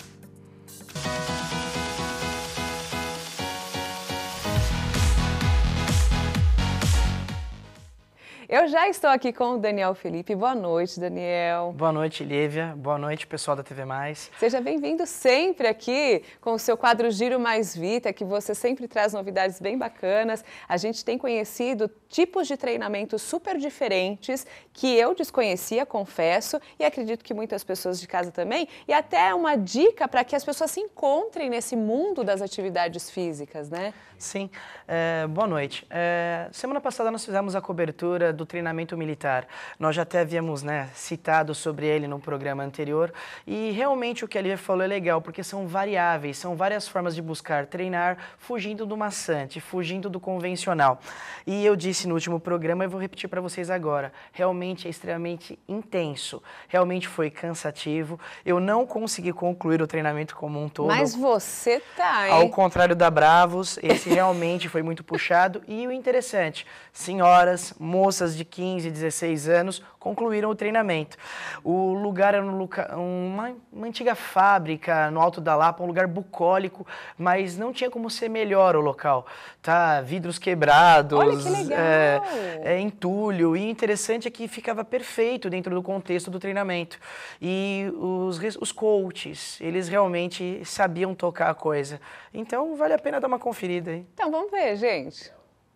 Eu já estou aqui com o Daniel Felipe. Boa noite, Daniel. Boa noite, Lívia. Boa noite, pessoal da T V Mais. Seja bem-vindo sempre aqui com o seu quadro Giro Mais Vita, que você sempre traz novidades bem bacanas. A gente tem conhecido tipos de treinamentos super diferentes que eu desconhecia, confesso, e acredito que muitas pessoas de casa também. E até uma dica para que as pessoas se encontrem nesse mundo das atividades físicas, né? Sim. É, boa noite. É, semana passada nós fizemos a cobertura do treinamento militar. Nós já até havíamos, né, citado sobre ele no programa anterior e realmente o que a Lívia falou é legal, porque são variáveis, são várias formas de buscar treinar fugindo do maçante, fugindo do convencional. E eu disse no último programa e vou repetir para vocês agora, realmente é extremamente intenso, realmente foi cansativo, eu não consegui concluir o treinamento como um todo. Mas você tá, hein? Ao contrário da Bravos, esse realmente foi muito puxado e o interessante, senhoras, moças de quinze, dezesseis anos concluíram o treinamento. O lugar era um lugar, uma, uma antiga fábrica no Alto da Lapa, um lugar bucólico, mas não tinha como ser melhor o local. Tá? Vidros quebrados, olha que legal. É, é, entulho, e interessante é que ficava perfeito dentro do contexto do treinamento. E os, os coaches, eles realmente sabiam tocar a coisa. Então vale a pena dar uma conferida aí. Então vamos ver, gente.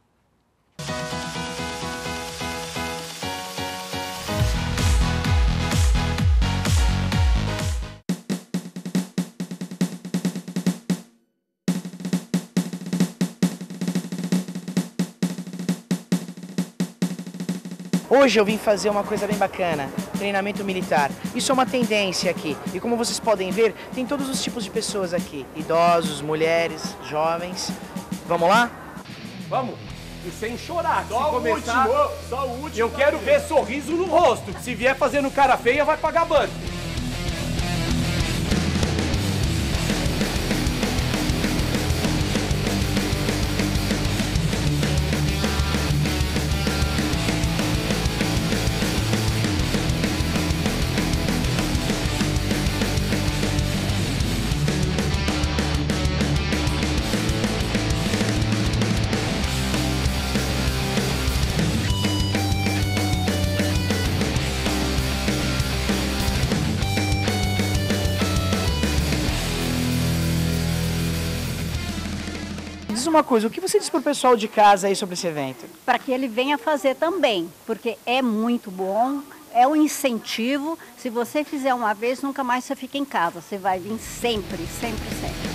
Hoje eu vim fazer uma coisa bem bacana, treinamento militar. Isso é uma tendência aqui. E como vocês podem ver, tem todos os tipos de pessoas aqui. Idosos, mulheres, jovens. Vamos lá? Vamos. E sem chorar. Só se começar, último, só o último. eu quero ver sorriso no rosto. Se vier fazendo cara feia, vai pagar banco. diz uma coisa, o que você diz pro pessoal de casa aí sobre esse evento? Para que ele venha fazer também, porque é muito bom, é um incentivo. Se você fizer uma vez, nunca mais você fica em casa, você vai vir sempre, sempre, sempre.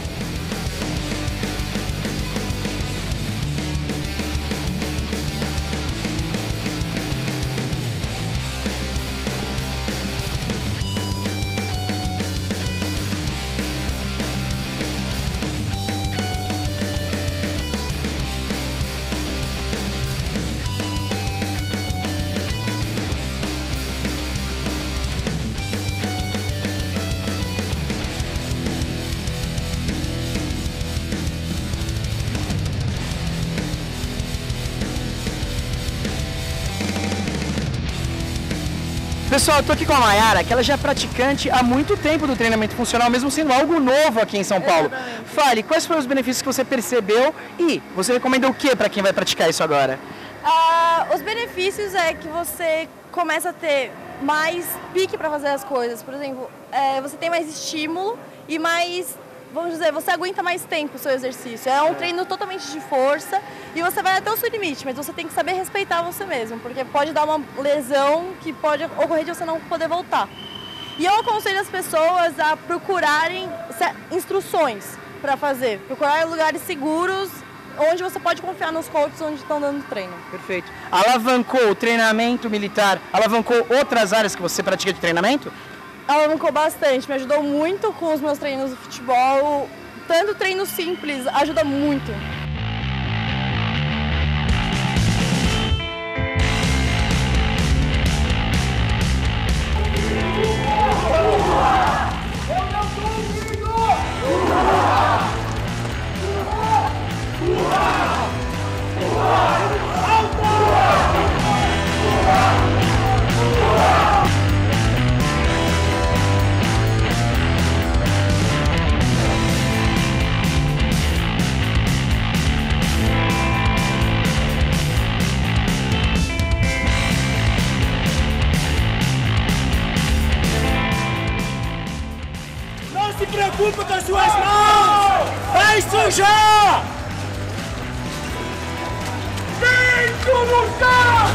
Pessoal, eu tô aqui com a Mayara, que ela já é praticante há muito tempo do treinamento funcional, mesmo sendo algo novo aqui em São Paulo. Exatamente. Fale, quais foram os benefícios que você percebeu e você recomenda o que para quem vai praticar isso agora? Ah, os benefícios é que você começa a ter mais pique para fazer as coisas. Por exemplo, é, você tem mais estímulo e mais, vamos dizer, você aguenta mais tempo o seu exercício. É um treino totalmente de força e você vai até o seu limite, mas você tem que saber respeitar você mesmo, porque pode dar uma lesão que pode ocorrer de você não poder voltar. E eu aconselho as pessoas a procurarem instruções para fazer, procurar lugares seguros, onde você pode confiar nos coaches onde estão dando treino. Perfeito. Alavancou o treinamento militar, alavancou outras áreas que você pratica de treinamento? Alavancou bastante, me ajudou muito com os meus treinos de futebol. Tanto treino simples, ajuda muito. Preocupa com as suas mãos! Vai sujar! Vento no chão!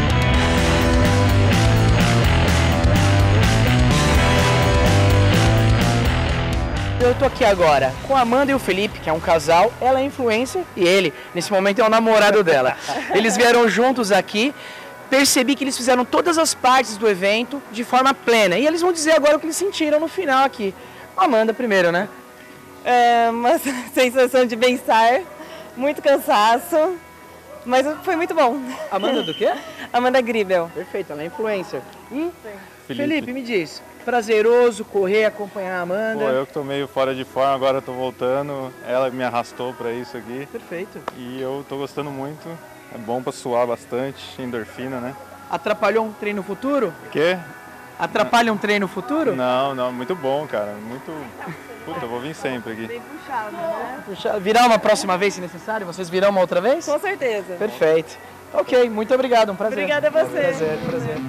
Eu tô aqui agora com a Amanda e o Felipe, que é um casal. Ela é influencer e ele, nesse momento, é o namorado dela. Eles vieram juntos aqui. Percebi que eles fizeram todas as partes do evento de forma plena. E eles vão dizer agora o que eles sentiram no final aqui. Amanda primeiro, né? É uma sensação de bem-estar, muito cansaço, mas foi muito bom. Amanda do quê? Amanda Gribel. Perfeito, ela é influencer. E Felipe. Felipe, me diz, prazeroso correr, acompanhar a Amanda? Pô, eu que tô meio fora de forma, agora tô voltando, ela me arrastou pra isso aqui. Perfeito. E eu tô gostando muito, é bom pra suar bastante, endorfina, né? Atrapalhou um treino futuro? O quê? Atrapalha um treino futuro? Não, não, muito bom, cara. Muito. Puta, eu vou vir sempre aqui. Bem puxado, né? Puxa... Virar uma próxima vez, se necessário? Vocês virão uma outra vez? Com certeza. Perfeito. Ok, muito obrigado, um prazer. Obrigada a você. Prazer, prazer.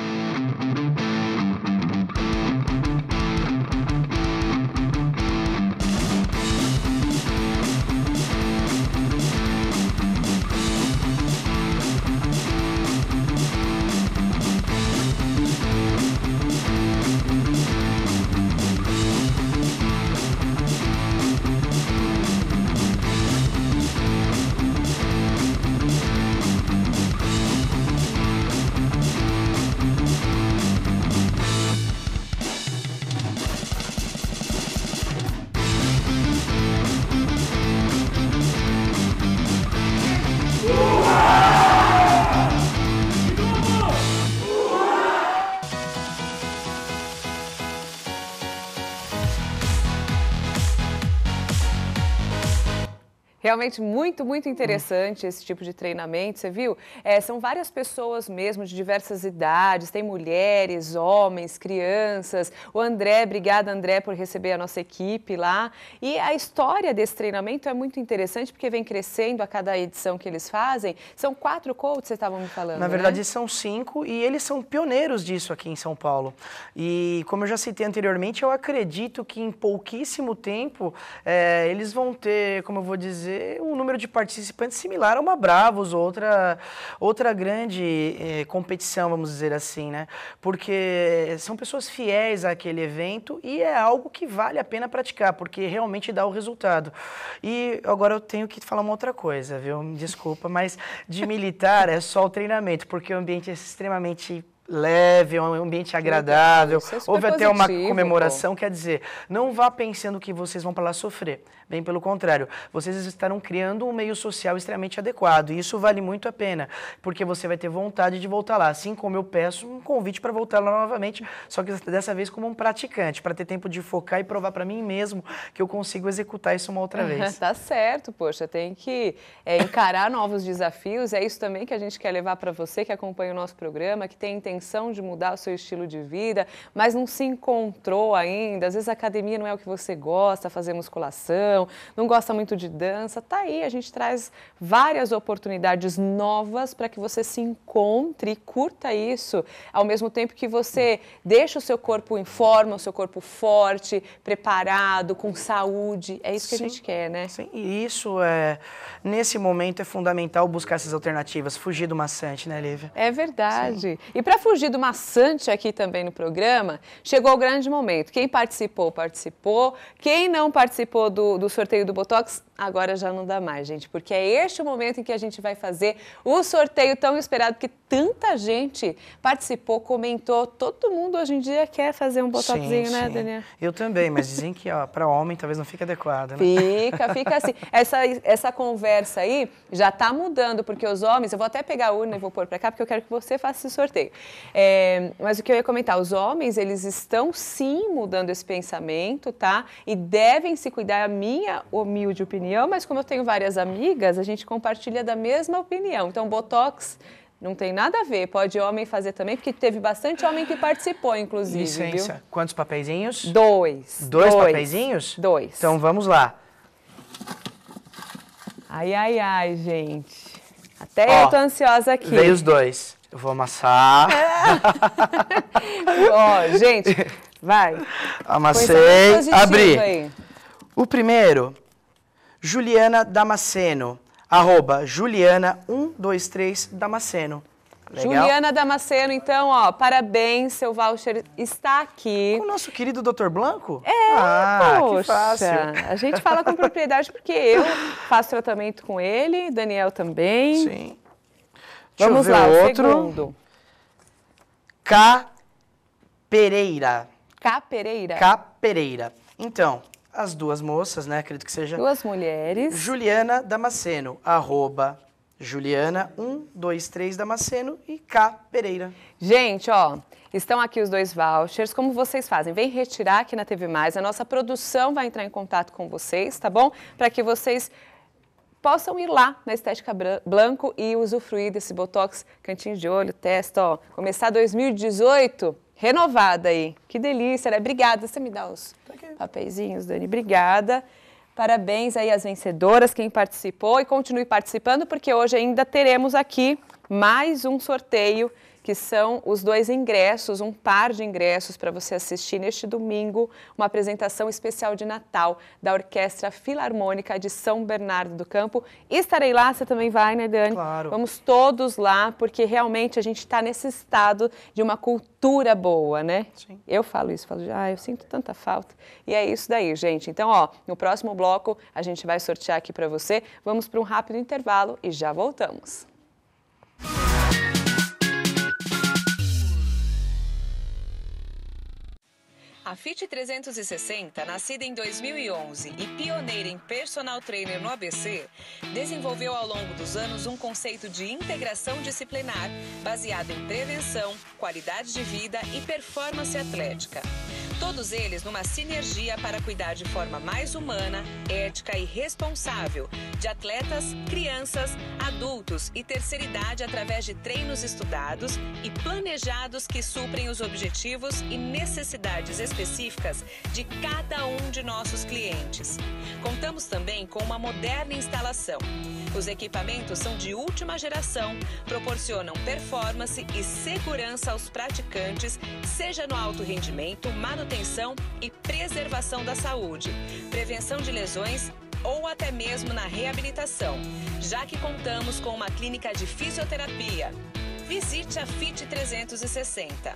Realmente muito, muito interessante esse tipo de treinamento, você viu? É, são várias pessoas mesmo, de diversas idades, tem mulheres, homens, crianças. O André, obrigada André por receber a nossa equipe lá. E a história desse treinamento é muito interessante, porque vem crescendo a cada edição que eles fazem. São quatro coaches, vocês estavam me falando, Na verdade, né? são cinco e eles são pioneiros disso aqui em São Paulo. E como eu já citei anteriormente, eu acredito que em pouquíssimo tempo é, eles vão ter, como eu vou dizer, ser um número de participantes similar a uma Bravos, outra, outra grande eh, competição, vamos dizer assim, né? Porque são pessoas fiéis àquele evento e é algo que vale a pena praticar, porque realmente dá o resultado. E agora eu tenho que falar uma outra coisa, viu? Me desculpa, mas de militar é só o treinamento, porque o ambiente é extremamente leve, é um ambiente agradável, Isso é super houve até uma positivo, comemoração, pô. quer dizer, não vá pensando que vocês vão para lá sofrer, bem pelo contrário, vocês estarão criando um meio social extremamente adequado, e isso vale muito a pena, porque você vai ter vontade de voltar lá, assim como eu peço um convite para voltar lá novamente, só que dessa vez como um praticante, para ter tempo de focar e provar para mim mesmo que eu consigo executar isso uma outra vez. Tá certo, poxa, tem que é, encarar novos desafios, é isso também que a gente quer levar para você que acompanha o nosso programa, que tem intenção de mudar o seu estilo de vida, mas não se encontrou ainda, às vezes a academia não é o que você gosta, fazer musculação, não gosta muito de dança, tá aí, a gente traz várias oportunidades novas para que você se encontre e curta isso, ao mesmo tempo que você deixa o seu corpo em forma, o seu corpo forte, preparado, com saúde, é isso que Sim. a gente quer, né? Sim, e isso é, nesse momento é fundamental buscar essas alternativas, fugir do maçante, né, Lívia? É verdade. Sim. E para fugir do maçante aqui também no programa, chegou o grande momento. Quem participou, participou. Quem não participou do, do sorteio do Botox, agora já não dá mais, gente, porque é este o momento em que a gente vai fazer o sorteio tão esperado, porque tanta gente participou, comentou, todo mundo hoje em dia quer fazer um botoxinho, sim, né, sim. Daniel? Eu também, mas dizem que para homem talvez não fique adequado, né? Fica, fica assim. Essa, essa conversa aí já está mudando, porque os homens, eu vou até pegar a urna e vou pôr para cá, porque eu quero que você faça esse sorteio. É, mas o que eu ia comentar, os homens, eles estão sim mudando esse pensamento, tá? E devem se cuidar, a minha humilde opinião, mas como eu tenho várias amigas, a gente compartilha da mesma opinião. Então, Botox não tem nada a ver, pode homem fazer também, porque teve bastante homem que participou, inclusive, Licença. Viu? Quantos papeizinhos? Dois. Dois, dois papeizinhos? Dois. Então, vamos lá. Ai, ai, ai, gente. Até Ó, eu tô ansiosa aqui. Veio os dois. Eu vou amassar. Ó, gente, vai. Amassei, abri. Aí. O primeiro, Juliana Damasceno, arroba Juliana um dois três Damasceno. Legal? Juliana Damasceno, então, ó, parabéns, seu voucher está aqui. Com o nosso querido doutor Blanco? É, ah, poxa, que fácil. A gente fala com propriedade porque eu faço tratamento com ele, Daniel também. Sim. Deixa Vamos eu ver lá, o outro. segundo. K. Pereira. K. Pereira. K. Pereira. Então, as duas moças, né, acredito que seja... Duas mulheres. Juliana Damasceno, arroba Juliana um dois três Damasceno e K. Pereira. Gente, ó, estão aqui os dois vouchers. Como vocês fazem? Vem retirar aqui na T V Mais. A nossa produção vai entrar em contato com vocês, tá bom? Para que vocês possam ir lá na Estética Blanco e usufruir desse Botox cantinho de olho, testa, ó. Começar dois mil e dezoito renovada aí. Que delícia, né? Obrigada. Você me dá os papeizinhos, Dani? Obrigada. Parabéns aí às vencedoras, quem participou, e continue participando, porque hoje ainda teremos aqui mais um sorteio, que são os dois ingressos, um par de ingressos para você assistir neste domingo, uma apresentação especial de Natal da Orquestra Filarmônica de São Bernardo do Campo. Estarei lá, você também vai, né, Dani? Claro. Vamos todos lá, porque realmente a gente está nesse estado de uma cultura boa, né? Sim. Eu falo isso, falo, ah, eu sinto tanta falta. E é isso daí, gente. Então, ó, no próximo bloco a gente vai sortear aqui para você. Vamos para um rápido intervalo e já voltamos. A Fit trezentos e sessenta, nascida em dois mil e onze e pioneira em personal trainer no A B C, desenvolveu ao longo dos anos um conceito de integração disciplinar baseado em prevenção, qualidade de vida e performance atlética. Todos eles numa sinergia para cuidar de forma mais humana, ética e responsável de atletas, crianças, adultos e terceira idade através de treinos estudados e planejados que suprem os objetivos e necessidades específicas de cada um de nossos clientes. Contamos também com uma moderna instalação. Os equipamentos são de última geração, proporcionam performance e segurança aos praticantes, seja no alto rendimento, manutenção e preservação da saúde, prevenção de lesões ou até mesmo na reabilitação, já que contamos com uma clínica de fisioterapia. Visite a F I T trezentos e sessenta.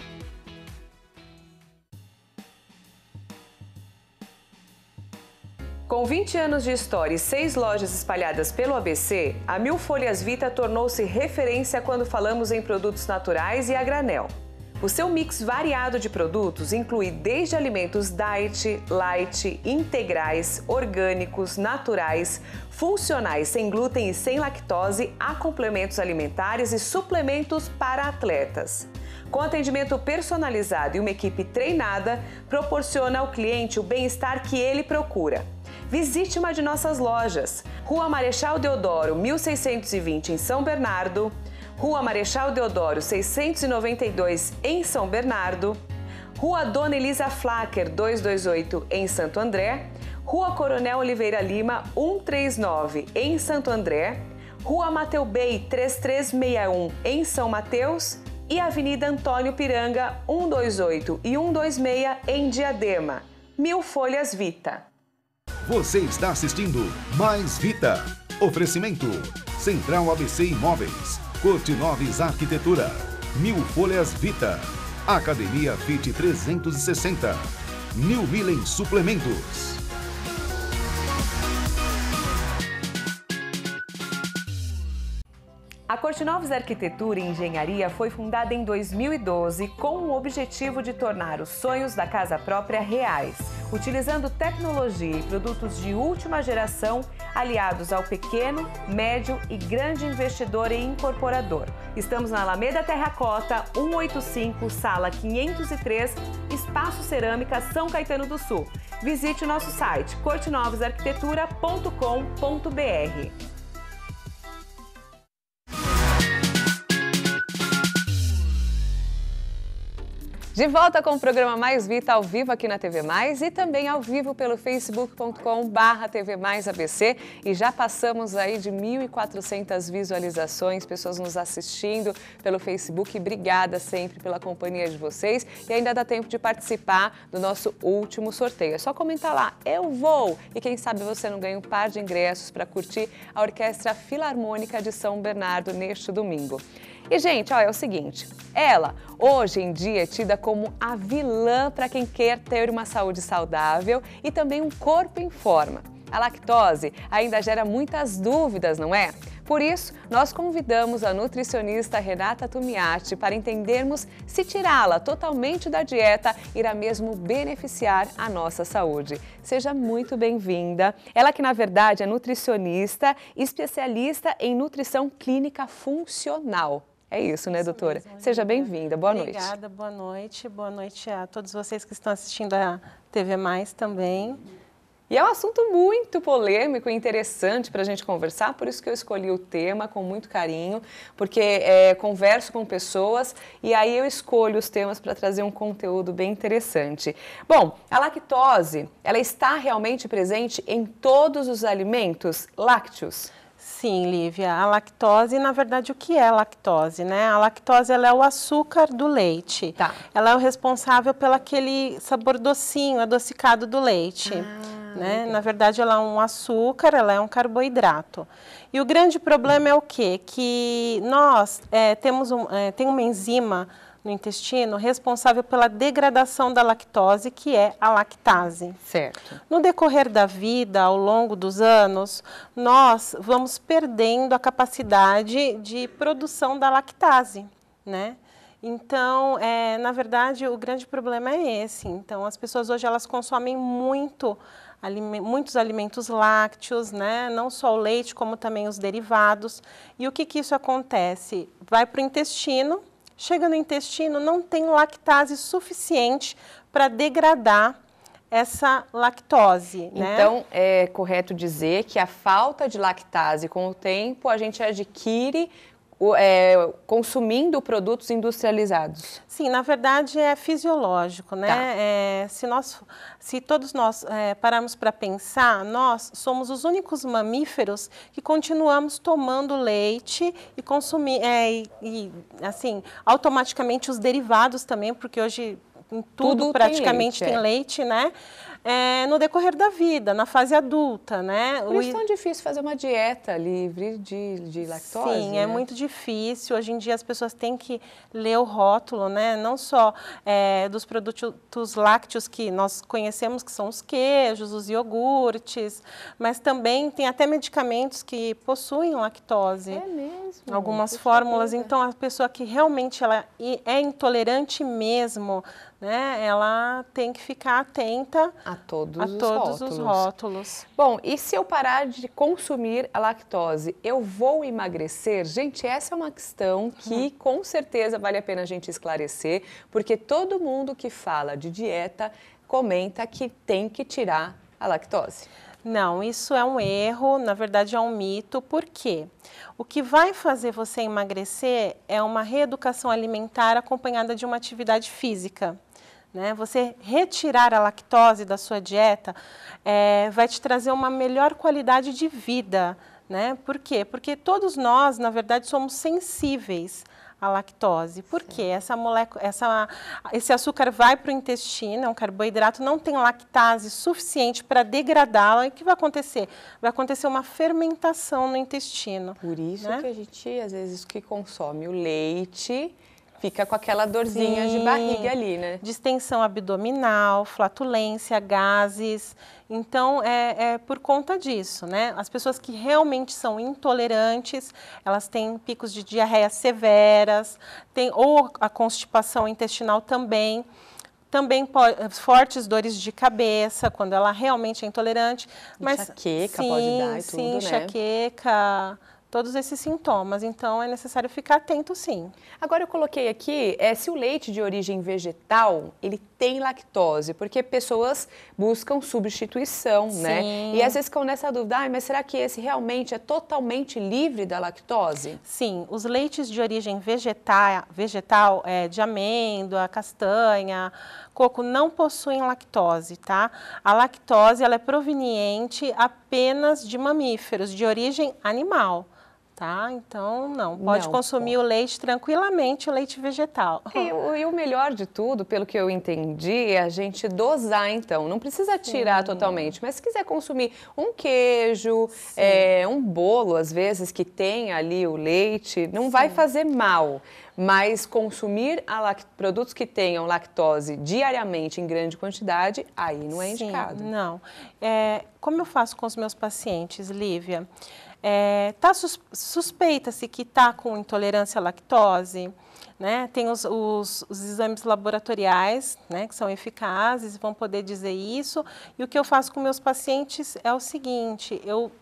Com vinte anos de história e seis lojas espalhadas pelo A B C, a Mil Folhas Vita tornou-se referência quando falamos em produtos naturais e a granel. O seu mix variado de produtos inclui desde alimentos diet, light, integrais, orgânicos, naturais, funcionais, sem glúten e sem lactose, a complementos alimentares e suplementos para atletas. Com atendimento personalizado e uma equipe treinada, proporciona ao cliente o bem-estar que ele procura. Visite uma de nossas lojas, Rua Marechal Deodoro, mil seiscentos e vinte, em São Bernardo, Rua Marechal Deodoro, seiscentos e noventa e dois, em São Bernardo, Rua Dona Elisa Flacker, duzentos e vinte e oito, em Santo André, Rua Coronel Oliveira Lima, cento e trinta e nove, em Santo André, Rua Mateu Bey, três três seis um, em São Mateus e Avenida Antônio Piranga, cento e vinte e oito e cento e vinte e seis, em Diadema. Mil Folhas Vita. Você está assistindo Mais Vita. Oferecimento Central A B C Imóveis, Cortinoves Arquitetura, Mil Folhas Vita, Academia F I T trezentos e sessenta, New Millen Suplementos. A Cortinoves Arquitetura e Engenharia foi fundada em dois mil e doze com o objetivo de tornar os sonhos da casa própria reais, utilizando tecnologia e produtos de última geração aliados ao pequeno, médio e grande investidor e incorporador. Estamos na Alameda Terracota, cento e oitenta e cinco, sala quinhentos e três, Espaço Cerâmica, São Caetano do Sul. Visite o nosso site cortinoves arquitetura ponto com ponto br. De volta com o programa Mais Vita ao vivo aqui na T V Mais e também ao vivo pelo facebook ponto com barra T V Mais A B C, e já passamos aí de mil e quatrocentas visualizações, pessoas nos assistindo pelo Facebook. Obrigada sempre pela companhia de vocês e ainda dá tempo de participar do nosso último sorteio. É só comentar lá, eu vou! E quem sabe você não ganha um par de ingressos para curtir a Orquestra Filarmônica de São Bernardo neste domingo. E, gente, ó, é o seguinte, ela, hoje em dia, é tida como a vilã para quem quer ter uma saúde saudável e também um corpo em forma. A lactose ainda gera muitas dúvidas, não é? Por isso, nós convidamos a nutricionista Renata Tumiati para entendermos se tirá-la totalmente da dieta irá mesmo beneficiar a nossa saúde. Seja muito bem-vinda. Ela que, na verdade, é nutricionista, especialista em nutrição clínica funcional. É isso, né, doutora? Isso mesmo, seja bem-vinda. Boa noite. Obrigada, boa noite. Boa noite a todos vocês que estão assistindo a T V Mais também. E é um assunto muito polêmico e interessante para a gente conversar, por isso que eu escolhi o tema com muito carinho, porque é, converso com pessoas e aí eu escolho os temas para trazer um conteúdo bem interessante. Bom, a lactose, ela está realmente presente em todos os alimentos lácteos? Sim, Lívia, a lactose, na verdade, o que é a lactose, né? A lactose, ela é o açúcar do leite. Tá. Ela é o responsável pelo aquele sabor docinho, adocicado do leite. Ah, né? Na verdade, ela é um açúcar, ela é um carboidrato. E o grande problema é o quê? Que nós é, temos um, é, tem uma enzima no intestino responsável pela degradação da lactose, que é a lactase. Certo. No decorrer da vida, ao longo dos anos, nós vamos perdendo a capacidade de produção da lactase, né? Então, é, na verdade, o grande problema é esse. Então, as pessoas hoje, elas consomem muito, alime- muitos alimentos lácteos, né? Não só o leite, como também os derivados. E o que que isso acontece? Vai para o intestino. Chega no intestino, não tem lactase suficiente para degradar essa lactose, né? Então, é correto dizer que a falta de lactase, com o tempo, a gente adquire é, consumindo produtos industrializados. Sim, na verdade é fisiológico, né? Tá. É, se, nós, se todos nós é, pararmos para pensar, nós somos os únicos mamíferos que continuamos tomando leite e consumir, é, e, e assim, automaticamente os derivados também, porque hoje em tudo, Tudo praticamente tem leite, tem leite, é. né? é, no decorrer da vida, na fase adulta, né? Por isso é tão difícil fazer uma dieta livre de, de lactose, Sim, né? é muito difícil. Hoje em dia as pessoas têm que ler o rótulo, né? Não só é, dos produtos lácteos que nós conhecemos, que são os queijos, os iogurtes, mas também tem até medicamentos que possuem lactose. É mesmo? Algumas Puxa fórmulas. vida. Então, a pessoa que realmente ela é intolerante mesmo, né? Ela tem que ficar atenta A todos, a os, todos rótulos. os rótulos. Bom, e se eu parar de consumir a lactose, eu vou emagrecer? Gente, essa é uma questão que Uhum. com certeza vale a pena a gente esclarecer, porque todo mundo que fala de dieta comenta que tem que tirar a lactose. Não, isso é um erro, na verdade é um mito, por quê? O que vai fazer você emagrecer é uma reeducação alimentar acompanhada de uma atividade física. Né? Você retirar a lactose da sua dieta é, vai te trazer uma melhor qualidade de vida. Né? Por quê? Porque todos nós, na verdade, somos sensíveis à lactose. Por quê? Essa molécula, essa, esse açúcar vai para o intestino, é um carboidrato, não tem lactase suficiente para degradá-la. E o que vai acontecer? Vai acontecer uma fermentação no intestino. Por isso né? que a gente, às vezes, que consome o leite, fica com aquela dorzinha Sim. de barriga ali, né? Distensão abdominal, flatulência, gases. Então, é, é por conta disso, né? As pessoas que realmente são intolerantes, elas têm picos de diarreia severas, tem, ou a constipação intestinal também. Também pode, fortes dores de cabeça, quando ela realmente é intolerante. Mas, enxaqueca sim, pode dar e sim, tudo, né? enxaqueca, todos esses sintomas. Então, é necessário ficar atento, sim. Agora, eu coloquei aqui, é, se o leite de origem vegetal, ele tem lactose, porque pessoas buscam substituição, Sim. né? E às vezes ficam nessa dúvida, ah, mas será que esse realmente é totalmente livre da lactose? Sim, os leites de origem vegetal, vegetal é, de amêndoa, castanha, coco, não possuem lactose, tá? A lactose, ela é proveniente apenas de mamíferos, de origem animal. Tá? Então, não. Pode Não, consumir pô. o leite tranquilamente, o leite vegetal. E o, e o melhor de tudo, pelo que eu entendi, é a gente dosar, então. Não precisa tirar Sim. totalmente, mas se quiser consumir um queijo, é, um bolo, às vezes, que tem ali o leite, não Sim. vai fazer mal. Mas consumir a lact... produtos que tenham lactose diariamente em grande quantidade, aí não é Sim, indicado. Não. É, como eu faço com os meus pacientes, Lívia? É, tá sus, suspeita-se que está com intolerância à lactose, né? Tem os, os, os exames laboratoriais, né, que são eficazes, vão poder dizer isso. E o que eu faço com meus pacientes é o seguinte, eu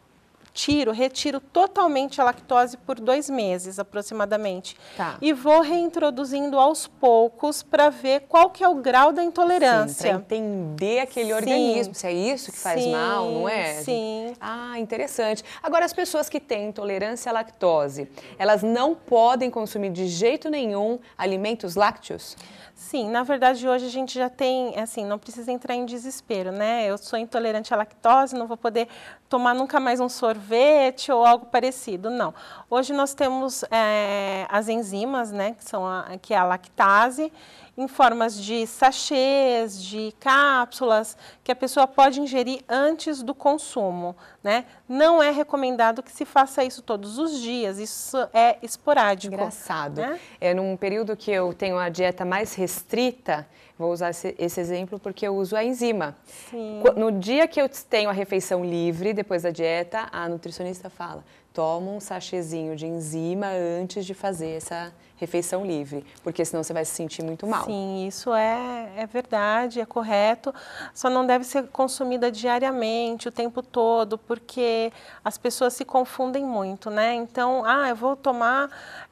tiro, retiro totalmente a lactose por dois meses, aproximadamente. Tá. E vou reintroduzindo aos poucos para ver qual que é o grau da intolerância. Para entender aquele Sim. organismo, se é isso que faz Sim, mal, não é? Sim. Ah, interessante. Agora, as pessoas que têm intolerância à lactose, elas não podem consumir de jeito nenhum alimentos lácteos? Sim, na verdade hoje a gente já tem, assim, não precisa entrar em desespero, né? Eu sou intolerante à lactose, não vou poder tomar nunca mais um sorvete ou algo parecido, não. Hoje nós temos é, as enzimas, né, que, são a, que é a lactase, em formas de sachês, de cápsulas, que a pessoa pode ingerir antes do consumo, né? Não é recomendado que se faça isso todos os dias, isso é esporádico. Engraçado. Né? É num período que eu tenho a dieta mais restrita, vou usar esse, esse exemplo porque eu uso a enzima. Sim. No dia que eu tenho a refeição livre, depois da dieta, a nutricionista fala, toma um sachêzinho de enzima antes de fazer essa refeição livre, porque senão você vai se sentir muito mal. Sim, isso é, é verdade, é correto, só não deve ser consumida diariamente, o tempo todo, porque as pessoas se confundem muito, né? Então, ah, eu vou tomar,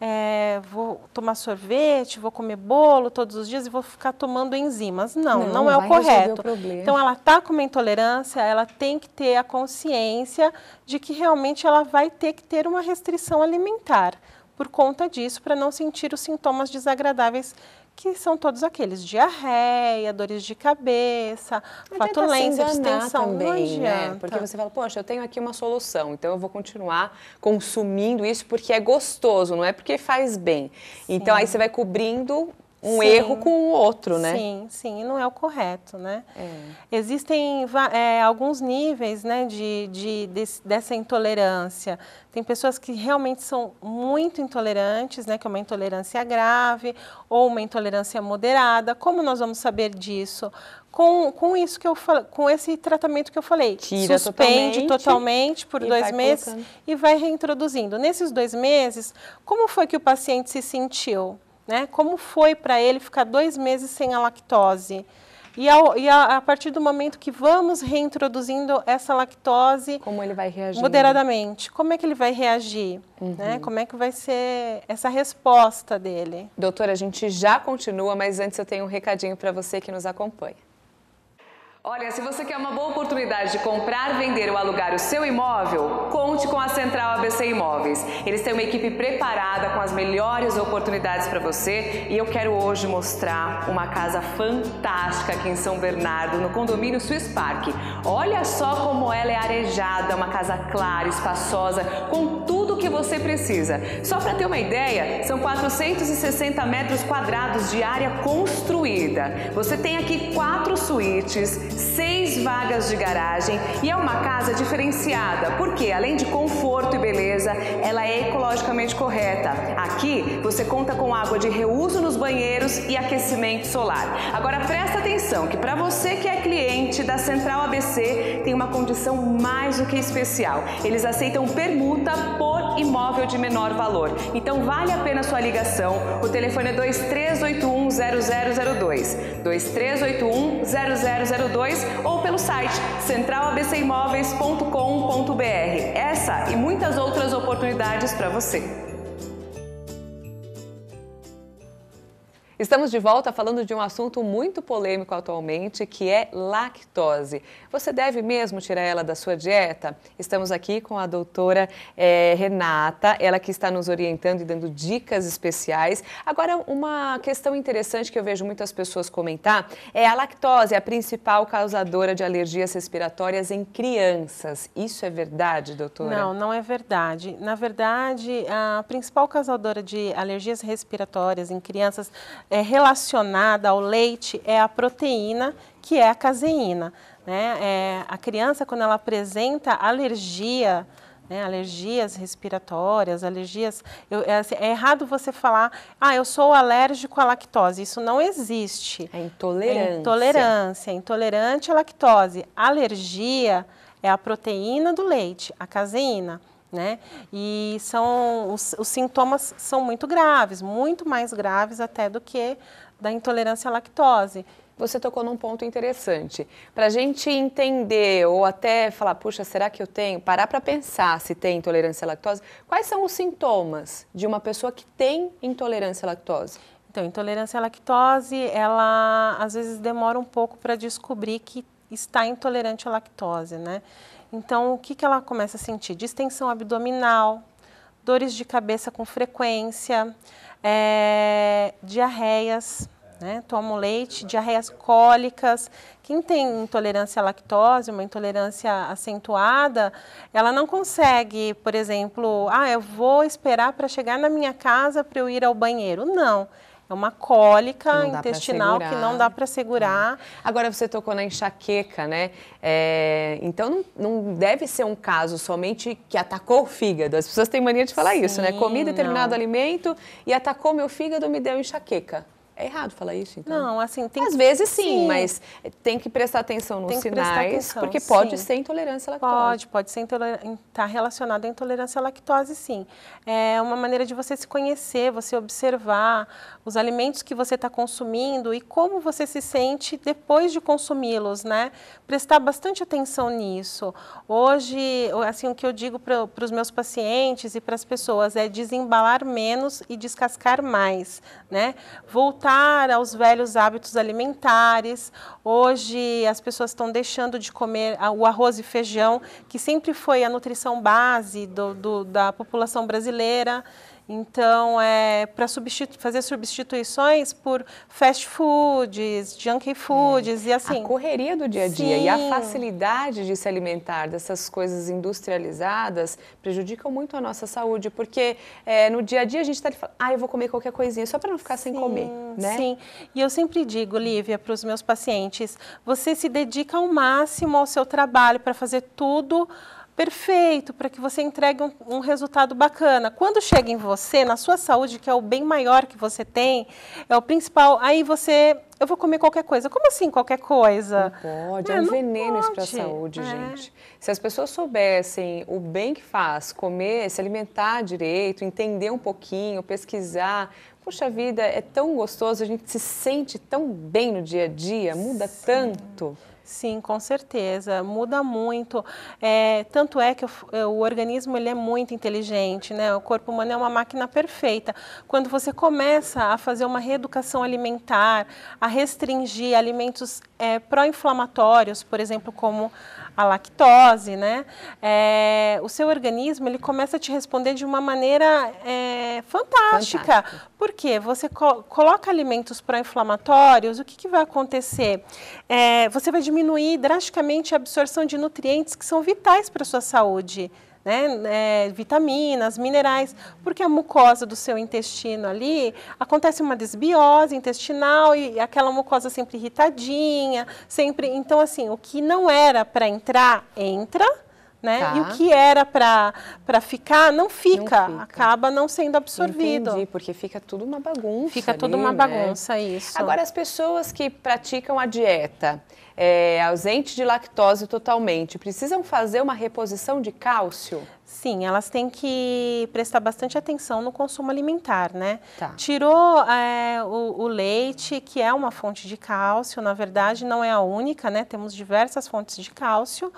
é, vou tomar sorvete, vou comer bolo todos os dias e vou ficar tomando enzimas. Não, não, não é o correto. O então, ela está com uma intolerância, ela tem que ter a consciência de que realmente ela vai ter que ter uma restrição alimentar por conta disso, para não sentir os sintomas desagradáveis, que são todos aqueles, diarreia, dores de cabeça, não flatulência, distensão, também, não adianta. Né? Porque você fala, poxa, eu tenho aqui uma solução, então eu vou continuar consumindo isso porque é gostoso, não é porque faz bem. Sim. Então aí você vai cobrindo um sim. erro com o outro, né? Sim, sim, e não é o correto, né? É. Existem é, alguns níveis, né, de, de, de, dessa intolerância. Tem pessoas que realmente são muito intolerantes, né, que é uma intolerância grave ou uma intolerância moderada. Como nós vamos saber disso? Com, com isso que eu falei, com esse tratamento que eu falei. Tira Suspende totalmente, totalmente por dois meses colocando. E vai reintroduzindo. Nesses dois meses, como foi que o paciente se sentiu? Né? Como foi para ele ficar dois meses sem a lactose? E, ao, e a, a partir do momento que vamos reintroduzindo essa lactose... Como ele vai reagir? Moderadamente. Como é que ele vai reagir? Uhum. Né? Como é que vai ser essa resposta dele? Doutora, a gente já continua, mas antes eu tenho um recadinho para você que nos acompanha. Olha, se você quer uma boa oportunidade de comprar, vender ou alugar o seu imóvel, conte com a Central A B C Imóveis. Eles têm uma equipe preparada com as melhores oportunidades para você e eu quero hoje mostrar uma casa fantástica aqui em São Bernardo, no condomínio Swiss Park. Olha só como ela é arejada, uma casa clara, espaçosa, com tudo o que você precisa. Só para ter uma ideia, são quatrocentos e sessenta metros quadrados de área construída. Você tem aqui quatro suítes, seis vagas de garagem e é uma casa diferenciada, porque além de conforto e beleza, ela é ecologicamente correta. Aqui você conta com água de reuso nos banheiros e aquecimento solar. Agora presta atenção que para você que é cliente da Central A B C tem uma condição mais do que especial. Eles aceitam permuta por imóvel de menor valor. Então vale a pena a sua ligação. O telefone é dois três oito um zero zero zero dois, dois três oito um zero zero zero dois ou pelo site central a b c imóveis ponto com ponto b r. Essa e muitas outras oportunidades para você. Estamos de volta falando de um assunto muito polêmico atualmente, que é lactose. Você deve mesmo tirar ela da sua dieta? Estamos aqui com a doutora é, Renata, ela que está nos orientando e dando dicas especiais. Agora, uma questão interessante que eu vejo muitas pessoas comentar é a lactose, a principal causadora de alergias respiratórias em crianças. Isso é verdade, doutora? Não, não é verdade. Na verdade, a principal causadora de alergias respiratórias em crianças é relacionada ao leite é a proteína, que é a caseína. Né? É, a criança, quando ela apresenta alergia, né, alergias respiratórias, alergias... Eu, é, assim, é errado você falar, ah, eu sou alérgico à lactose. Isso não existe. É intolerância. É intolerância, é intolerante à lactose. Alergia é a proteína do leite, a caseína. Né? E são, os, os sintomas são muito graves, muito mais graves até do que da intolerância à lactose. Você tocou num ponto interessante. Para a gente entender ou até falar, puxa, será que eu tenho? Parar para pensar se tem intolerância à lactose. Quais são os sintomas de uma pessoa que tem intolerância à lactose? Então, intolerância à lactose, ela às vezes demora um pouco para descobrir que está intolerante à lactose, né? Então, o que, que ela começa a sentir? Distensão abdominal, dores de cabeça com frequência, é, diarreias, né? Toma leite, diarreias cólicas. Quem tem intolerância à lactose, uma intolerância acentuada, ela não consegue, por exemplo, ah, eu vou esperar para chegar na minha casa para eu ir ao banheiro. Não. É uma cólica intestinal que não dá para segurar. Agora você tocou na enxaqueca, né? É, então não, não deve ser um caso somente que atacou o fígado. As pessoas têm mania de falar Sim, isso, né? Comi determinado não. alimento e atacou meu fígado, me deu enxaqueca. É errado falar isso, então? Não, assim, tem Às vezes sim, sim, mas tem que prestar atenção nos sinais, atenção, porque pode sim. ser intolerância à lactose. Pode, pode ser estar relacionado à intolerância à lactose, sim. É uma maneira de você se conhecer, você observar os alimentos que você está consumindo e como você se sente depois de consumi-los, né? Prestar bastante atenção nisso. Hoje, assim, o que eu digo para os meus pacientes e para as pessoas é desembalar menos e descascar mais, né? Voltar aos velhos hábitos alimentares. Hoje as pessoas estão deixando de comer o arroz e feijão, que sempre foi a nutrição base do, do, da população brasileira. Então, é, para substitu fazer substituições por fast foods, junk foods é. e assim... A correria do dia a dia Sim. e a facilidade de se alimentar dessas coisas industrializadas prejudicam muito a nossa saúde, porque é, no dia a dia a gente está ali falando, ah, eu vou comer qualquer coisinha, só para não ficar sim, sem comer, né? Sim, e eu sempre digo, Lívia, para os meus pacientes, você se dedica ao máximo ao seu trabalho para fazer tudo perfeito, para que você entregue um, um resultado bacana. Quando chega em você, na sua saúde, que é o bem maior que você tem, é o principal, aí você, eu vou comer qualquer coisa. Como assim qualquer coisa? Não pode, é, é um não veneno pode. isso para a saúde, é. gente. Se as pessoas soubessem o bem que faz comer, se alimentar direito, entender um pouquinho, pesquisar, puxa vida, é tão gostoso, a gente se sente tão bem no dia a dia, muda Sim. tanto. Sim, com certeza, muda muito. É, tanto é que o, o organismo ele é muito inteligente, né? O corpo humano é uma máquina perfeita. Quando você começa a fazer uma reeducação alimentar, a restringir alimentos é, pró-inflamatórios, por exemplo, como a lactose, né? É, o seu organismo ele começa a te responder de uma maneira é, fantástica. Fantástico. Porque você co coloca alimentos pró-inflamatórios, o que, que vai acontecer? É, você vai diminuir drasticamente a absorção de nutrientes que são vitais para a sua saúde. Né, é, vitaminas, minerais, porque a mucosa do seu intestino ali, acontece uma desbiose intestinal e aquela mucosa sempre irritadinha, sempre, então assim, o que não era para entrar, entra, né, tá. E o que era para ficar, não fica, não fica, acaba não sendo absorvido. Entendi, porque fica tudo uma bagunça. Fica ali, tudo uma né? bagunça, isso. Agora, as pessoas que praticam a dieta, é, ausente de lactose totalmente, precisam fazer uma reposição de cálcio? Sim, elas têm que prestar bastante atenção no consumo alimentar, né? Tá. Tirou é, o, o leite, que é uma fonte de cálcio, na verdade não é a única, né? Temos diversas fontes de cálcio.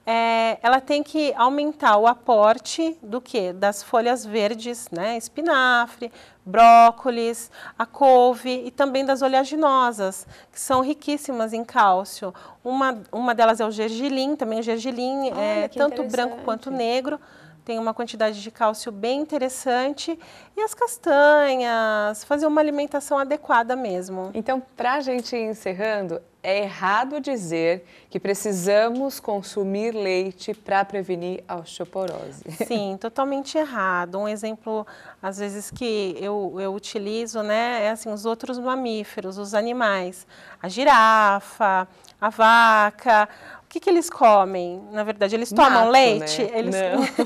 É, ela tem que aumentar o aporte do quê? Das folhas verdes, né? Espinafre, brócolis, a couve e também das oleaginosas, que são riquíssimas em cálcio. Uma, uma delas é o gergelim, também o gergelim é tanto branco quanto negro. Tem uma quantidade de cálcio bem interessante. E as castanhas, fazer uma alimentação adequada mesmo. Então, para a gente ir encerrando, é errado dizer que precisamos consumir leite para prevenir a osteoporose. Sim, totalmente errado. Um exemplo, às vezes, que eu, eu utilizo, né, é assim, os outros mamíferos, os animais. A girafa, a vaca... O que, que eles comem? Na verdade, eles tomam Mato, leite? Né? Eles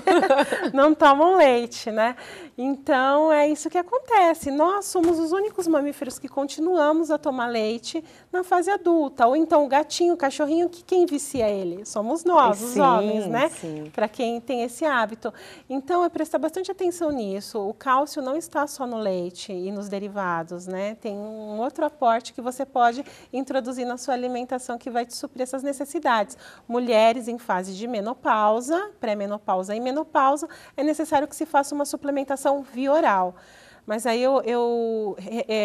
não. não tomam leite, né? Então, é isso que acontece. Nós somos os únicos mamíferos que continuamos a tomar leite na fase adulta. Ou então, o gatinho, o cachorrinho, que quem vicia ele? Somos nós, sim, os homens, né? Sim. Para quem tem esse hábito. Então, é prestar bastante atenção nisso. O cálcio não está só no leite e nos derivados, né? Tem um outro aporte que você pode introduzir na sua alimentação que vai te suprir essas necessidades. Mulheres em fase de menopausa, pré-menopausa e menopausa, é necessário que se faça uma suplementação via oral. Mas aí eu, eu,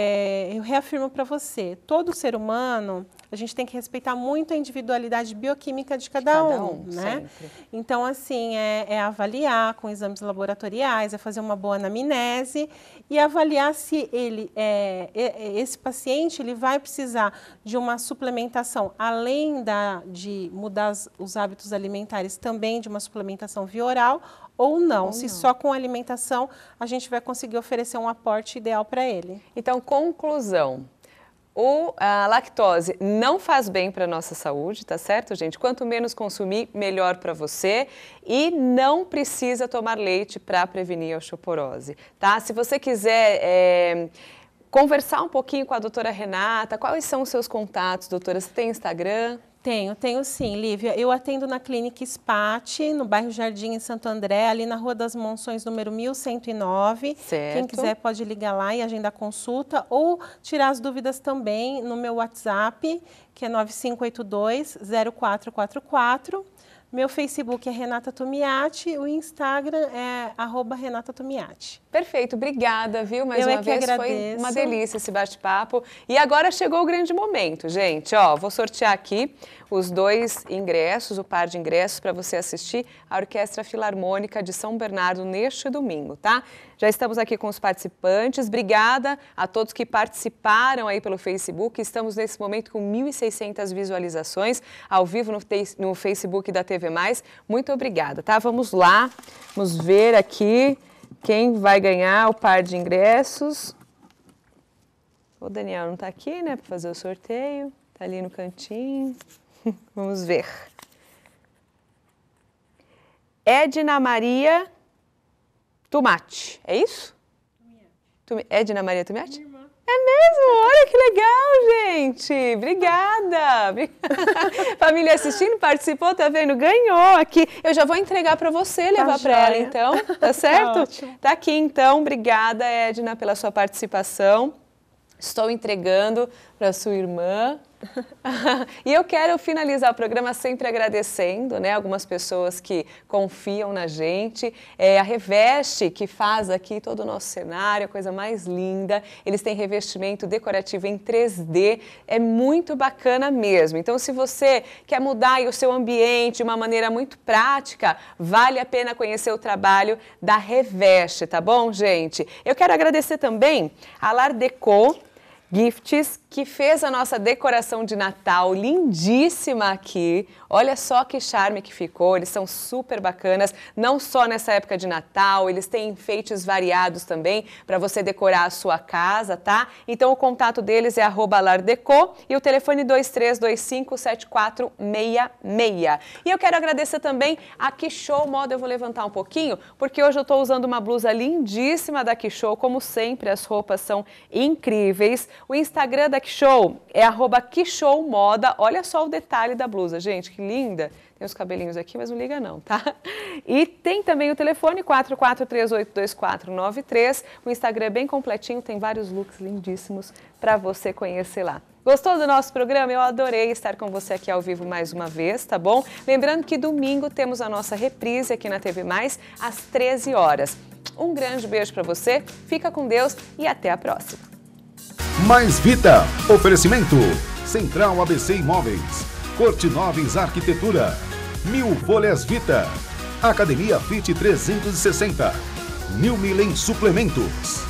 é, eu reafirmo para você, todo ser humano, a gente tem que respeitar muito a individualidade bioquímica de cada, de cada um, um, né? Sempre. Então, assim, é, é avaliar com exames laboratoriais, é fazer uma boa anamnese e avaliar se ele, é, esse paciente, ele vai precisar de uma suplementação, além da, de mudar os hábitos alimentares, também de uma suplementação via oral, ou não, ou se não. Só com alimentação a gente vai conseguir oferecer um aporte ideal para ele. Então, conclusão, o, a lactose não faz bem para a nossa saúde, tá certo, gente? Quanto menos consumir, melhor para você e não precisa tomar leite para prevenir a osteoporose, tá? Se você quiser... É, conversar um pouquinho com a doutora Renata, quais são os seus contatos, doutora? Você tem Instagram? Tenho, tenho sim, Lívia. Eu atendo na Clínica Spati, no bairro Jardim, em Santo André, ali na Rua das Monções, número mil cento e nove. Certo. Quem quiser pode ligar lá e agendar consulta ou tirar as dúvidas também no meu WhatsApp, que é nove cinco oito dois, zero quatro quatro quatro. Meu Facebook é Renata Tumiati, o Instagram é arroba Renata Tumiati. Perfeito, obrigada, viu? Mais Eu uma é que vez, agradeço. Foi uma delícia esse bate-papo. E agora chegou o grande momento, gente. Ó, vou sortear aqui os dois ingressos, o par de ingressos para você assistir a Orquestra Filarmônica de São Bernardo neste domingo, tá? Já estamos aqui com os participantes. Obrigada a todos que participaram aí pelo Facebook. Estamos nesse momento com mil e seiscentas visualizações ao vivo no, no Facebook da T V Mais. Muito obrigada, tá? Vamos lá, vamos ver aqui quem vai ganhar o par de ingressos. O Daniel não está aqui, né, para fazer o sorteio. Está ali no cantinho. Vamos ver. Edna Maria Tomate, é isso? Tumiati. Edna Maria Tomate? Minha irmã. É mesmo? Olha que legal, gente. Obrigada. Família assistindo, participou, tá vendo? Ganhou aqui. Eu já vou entregar para você, levar tá para ela, então. Tá certo? Tá, tá aqui, então. Obrigada, Edna, pela sua participação. Estou entregando para sua irmã. E eu quero finalizar o programa sempre agradecendo, né, algumas pessoas que confiam na gente. É a Reveste, que faz aqui todo o nosso cenário, a coisa mais linda. Eles têm revestimento decorativo em três D, é muito bacana mesmo. Então, se você quer mudar aí o seu ambiente de uma maneira muito prática, vale a pena conhecer o trabalho da Reveste, tá bom, gente? Eu quero agradecer também a Lar Deco Gifts, que fez a nossa decoração de Natal lindíssima aqui. Olha só que charme que ficou, eles são super bacanas, não só nessa época de Natal, eles têm enfeites variados também para você decorar a sua casa, tá? Então o contato deles é arroba lardeco e o telefone dois três dois cinco, sete quatro seis seis. E eu quero agradecer também a Quixow Moda. Eu vou levantar um pouquinho, porque hoje eu estou usando uma blusa lindíssima da Quixow, como sempre, as roupas são incríveis. O Instagram da Quixow é arroba Quixow Moda. Olha só o detalhe da blusa, gente, que linda. Tem os cabelinhos aqui, mas não liga não, tá? E tem também o telefone quatro quatro três oito dois quatro nove três. O Instagram é bem completinho, tem vários looks lindíssimos para você conhecer lá. Gostou do nosso programa? Eu adorei estar com você aqui ao vivo mais uma vez, tá bom? Lembrando que domingo temos a nossa reprise aqui na T V Mais, às treze horas. Um grande beijo para você, fica com Deus e até a próxima. Mais Vita. Oferecimento. Central A B C Imóveis. Cortinoves Arquitetura. Mil Folhas Vita. Academia Fit trezentos e sessenta. New Milen Suplementos.